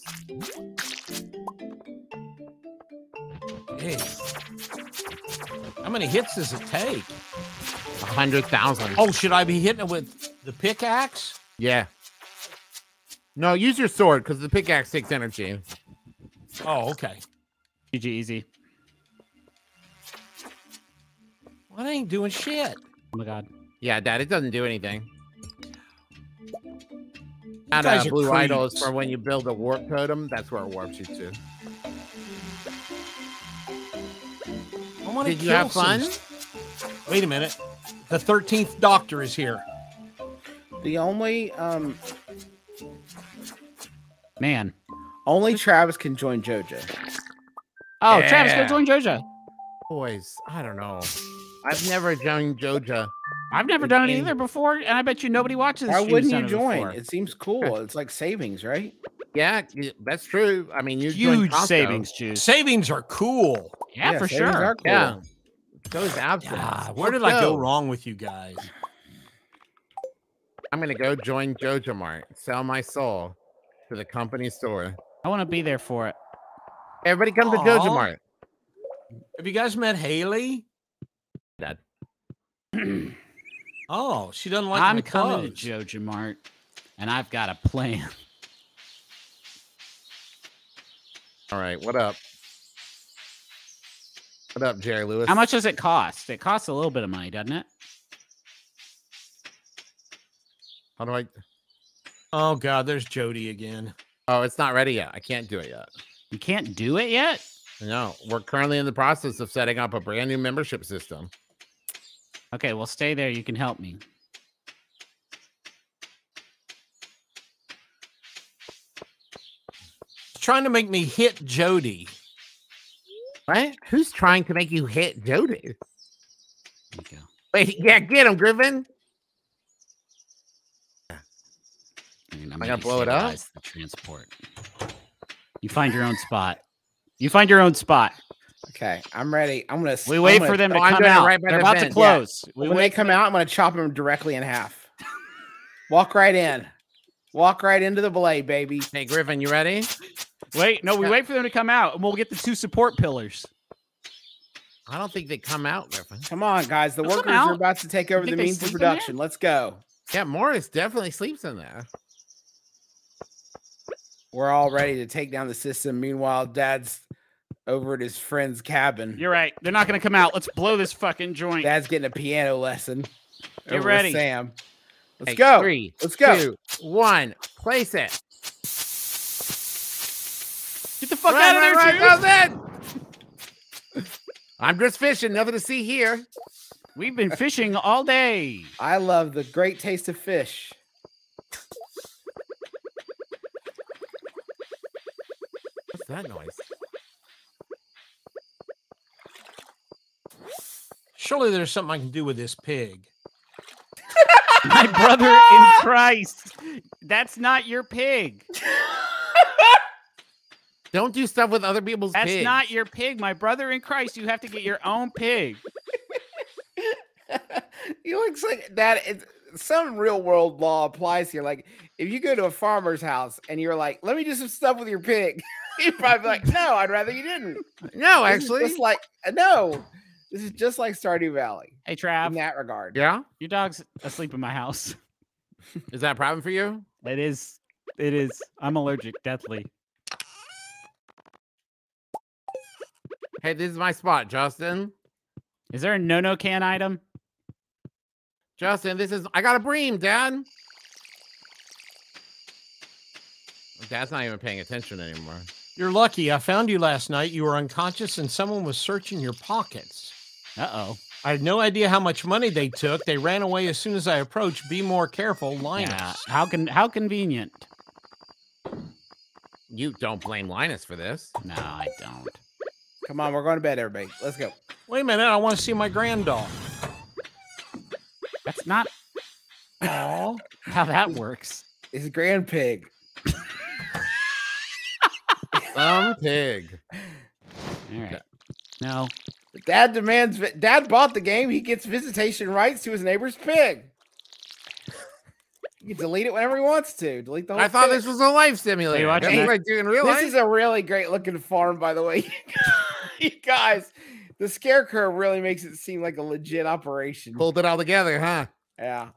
Hey. How many hits does it take? 100,000. Oh, should I be hitting it with the pickaxe? Yeah. No, use your sword because the pickaxe takes energy. Oh, okay. GG easy. Well, I ain't doing shit. Oh my god. Yeah, Dad, it doesn't do anything. Add guys are blue creeps. idols for when you build a warp totem. That's where it warps you to. I want to Did you have fun? Wait a minute. The 13th Doctor is here. The only Man. only Travis can join JoJo. Oh, Yeah. Travis, go join JoJo. Boys, I don't know. I've never joined JoJo. I've never done it either before, and I bet you nobody watches. Why Stream wouldn't you Center join? before. It seems cool. It's like savings, right? Yeah, that's true. I mean, you joined Huge Costco. savings, juice. Savings are cool. Yeah, for savings sure. are cool. Yeah. So is absence. Where did I go wrong with you guys? I'm gonna go join JoJo Mart. Sell my soul to the company store. I want to be there for it. Everybody come to Aw. JoJo Mart. Have you guys met Haley? Dad. Oh, she doesn't like I'm my coming to clothes. JoJo Mart, and I've got a plan. All right, what up? What up, Jerry Lewis? How much does it cost? It costs a little bit of money, doesn't it? How do I? Oh God, there's Jody again. Oh, it's not ready yet. I can't do it yet. You can't do it yet? No, we're currently in the process of setting up a brand new membership system. Okay, well, stay there. You can help me. Trying to make me hit Jody. What? Who's trying to make you hit Jody? There you go. Wait, yeah, get him, Griffin. I'm I gotta blow it up? stabilize the transport. You find your own spot. You find your own spot. Okay, I'm ready. I'm gonna. We wait for them to I'm come doing it out. right by They're the about to vent, close. We When they wait come out, I'm gonna chop them directly in half. Walk right in. Walk right into the blade, baby. Hey, Griffin, you ready? Wait, no, we wait for them to come out, and we'll get the 2 support pillars. I don't think they come out, Griffin. Come on, guys. The They'll come workers are out. about to take over You the think they means of sleep in there? production. Let's go. Yeah, Morris definitely sleeps in there. We're all ready to take down the system. Meanwhile, Dad's over at his friend's cabin. You're right. They're not going to come out. Let's blow this fucking joint. Dad's getting a piano lesson. Get over with ready. Sam. Let's Hey, go. 3, Let's go. 2, 1. Place it. Get the fuck Run, out of run, there, run, dude. goes in. I'm just fishing. Nothing to see here. We've been fishing all day. I love the great taste of fish. What's that noise? Surely there's something I can do with this pig. My brother in Christ. That's not your pig. Don't do stuff with other people's That's pigs. not your pig. My brother in Christ. You have to get your own pig. He looks like that. Some real world law applies here. Like if you go to a farmer's house and you're like, "Let me do some stuff with your pig," he'd probably be like, "No, I'd rather you didn't." No, This is actually. just like no. This is just like Stardew Valley Hey, in Trav. that regard. Yeah? Your dog's asleep in my house. Is that a problem for you? It is. It is. I'm allergic. Deathly. Hey, this is my spot, Justin. Is there a no can item? Justin, this is... I got a bream, Dad. Dad's not even paying attention anymore. You're lucky. I found you last night. You were unconscious and someone was searching your pockets. Uh-oh. I had no idea how much money they took. They ran away as soon as I approached. Be more careful, Linus. Yeah. How convenient. You don't blame Linus for this. No, I don't. Come on, we're going to bed, everybody. Let's go. Wait a minute. I want to see my granddog. That's not Oh, how that works. His grand pig. Some pig. All right. No. Dad demands. Dad bought the game. He gets visitation rights to his neighbor's pig. You can delete it whenever he wants to. Delete the whole I thought thing. this was a life simulator. Hey, watch That's that. what I do in real This life. is a really great looking farm, by the way. You guys, the scarecrow really makes it seem like a legit operation. Pulled it all together, huh? Yeah.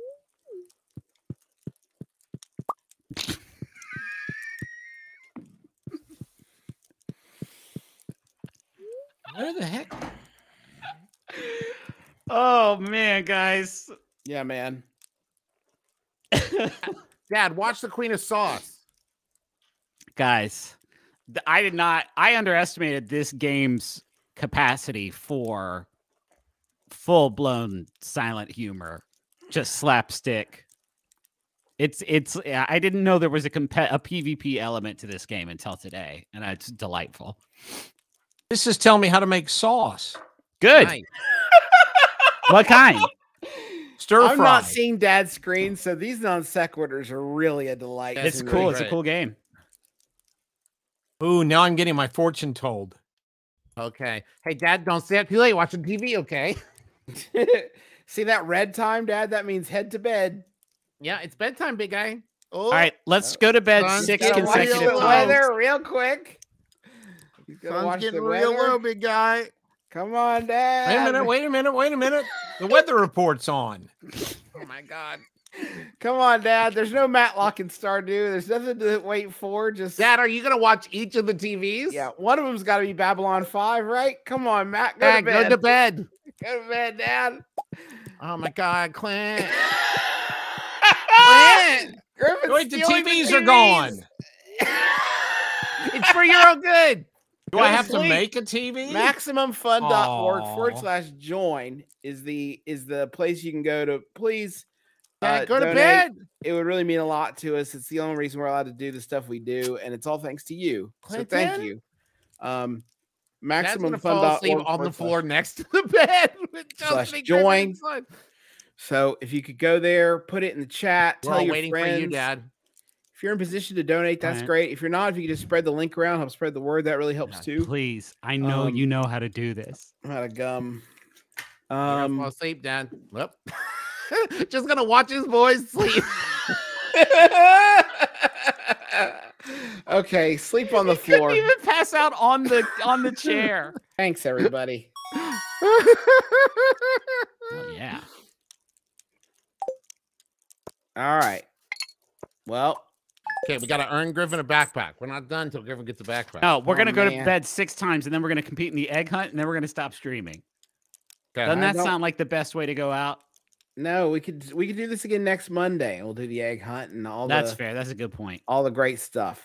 Where the heck? Oh man, guys. Yeah, man. Dad, watch the Queen of Sauce. Guys, I underestimated this game's capacity for full-blown silent humor, just slapstick. I didn't know there was a PvP element to this game until today, and it's delightful. This is telling me how to make sauce. Good. Nice. What kind? Stir I'm fry. not seeing Dad's screen, so these non sequiturs are really a delight. That's It's really cool. It's a great. cool game. Ooh, now I'm getting my fortune told. Okay. Hey, Dad, don't stay up too late watching TV, okay? See that red time, Dad? That means head to bed. Yeah, it's bedtime, big guy. Oh, All right, let's go to bed Sun's 6 gotta watch consecutive the times. weather real quick. He's gonna sun's watch getting the real weather. low, big guy. Come on, Dad. Wait a minute. The weather report's on. Oh my God. Come on, Dad. There's no Matlock in Stardew. There's nothing to wait for. Just Dad, are you gonna watch each of the TVs? yeah. One of them's got to be Babylon 5, right? Come on, Matt. Dad, go to bed. Go to bed, Dad. Oh my God, Clint. Clint. Griffin's Wait, the stealing TVs are gone. It's for your own good. Do Go I to have to sleep. make a TV? MaximumFun.org/join is the place you can go to. Please Dad, go to donate. bed. It would really mean a lot to us. It's the only reason we're allowed to do the stuff we do, and it's all thanks to you. So thank Clinton? you. Dad's gonna fall asleep on the floor MaximumFun.org/join. next to the bed. with Slash Justin join. Griffin inside. So if you could go there, put it in the chat, We're tell all your waiting friends. for you, Dad. If you're in position to donate, that's Right. great. If you're not, if you could just spread the link around, help spread the word, that really helps too. Please, I know you know how to do this. I'm out of gum. You're gonna fall asleep, Dad. Well, just gonna watch his boys sleep. Okay, sleep on the He couldn't floor. even pass out on the chair. Thanks, everybody. Oh, yeah. All right. Well, Okay, we gotta earn Griffin a backpack. We're not done until Griffin gets a backpack. No, we're Oh, gonna go to man. bed 6 times, and then we're gonna compete in the egg hunt, and then we're gonna stop streaming. Okay. Doesn't I that don't- sound like the best way to go out? no, we could do this again next Monday. We'll do the egg hunt and That's fair. That's a good point. all the great stuff.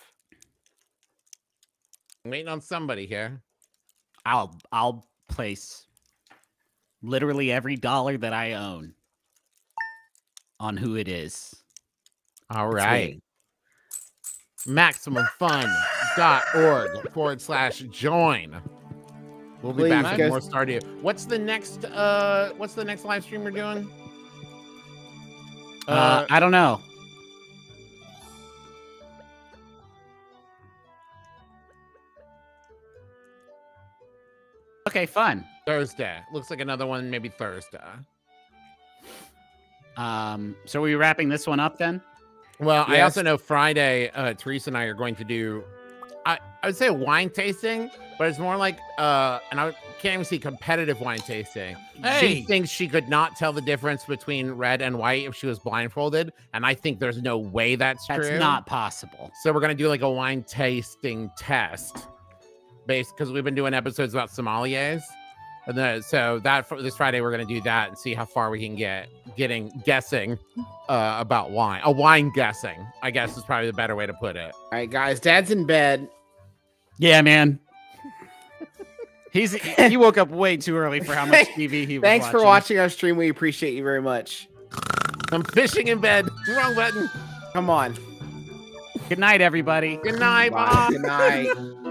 I'm waiting on somebody here. I'll place literally every dollar that I own on who it is. All That's right. MaximumFun.org/join. We'll be Please back go- with more Stardew. What's the next live stream we're doing? I don't know. Okay, fun. Thursday. Looks like another one, maybe Thursday. So are we wrapping this one up then? Well, I Yes. also know Friday, Teresa and I are going to do, I would say a wine tasting, but it's more like, and I can't even see competitive wine tasting. Hey. She thinks she could not tell the difference between red and white if she was blindfolded, and I think there's no way that's That's true. not possible. So we're gonna do like a wine tasting test, based because we've been doing episodes about sommeliers, and then so that this Friday we're gonna do that and see how far we can get guessing about wine. A wine guessing, I guess, is probably the better way to put it. All right, guys. Dad's in bed. Yeah, man. He woke up way too early for how much TV he was Thanks for watching our stream. We appreciate you very much. I'm fishing in bed. Wrong button. Come on. Good night, everybody. Good night, Bye. Bob. Good night.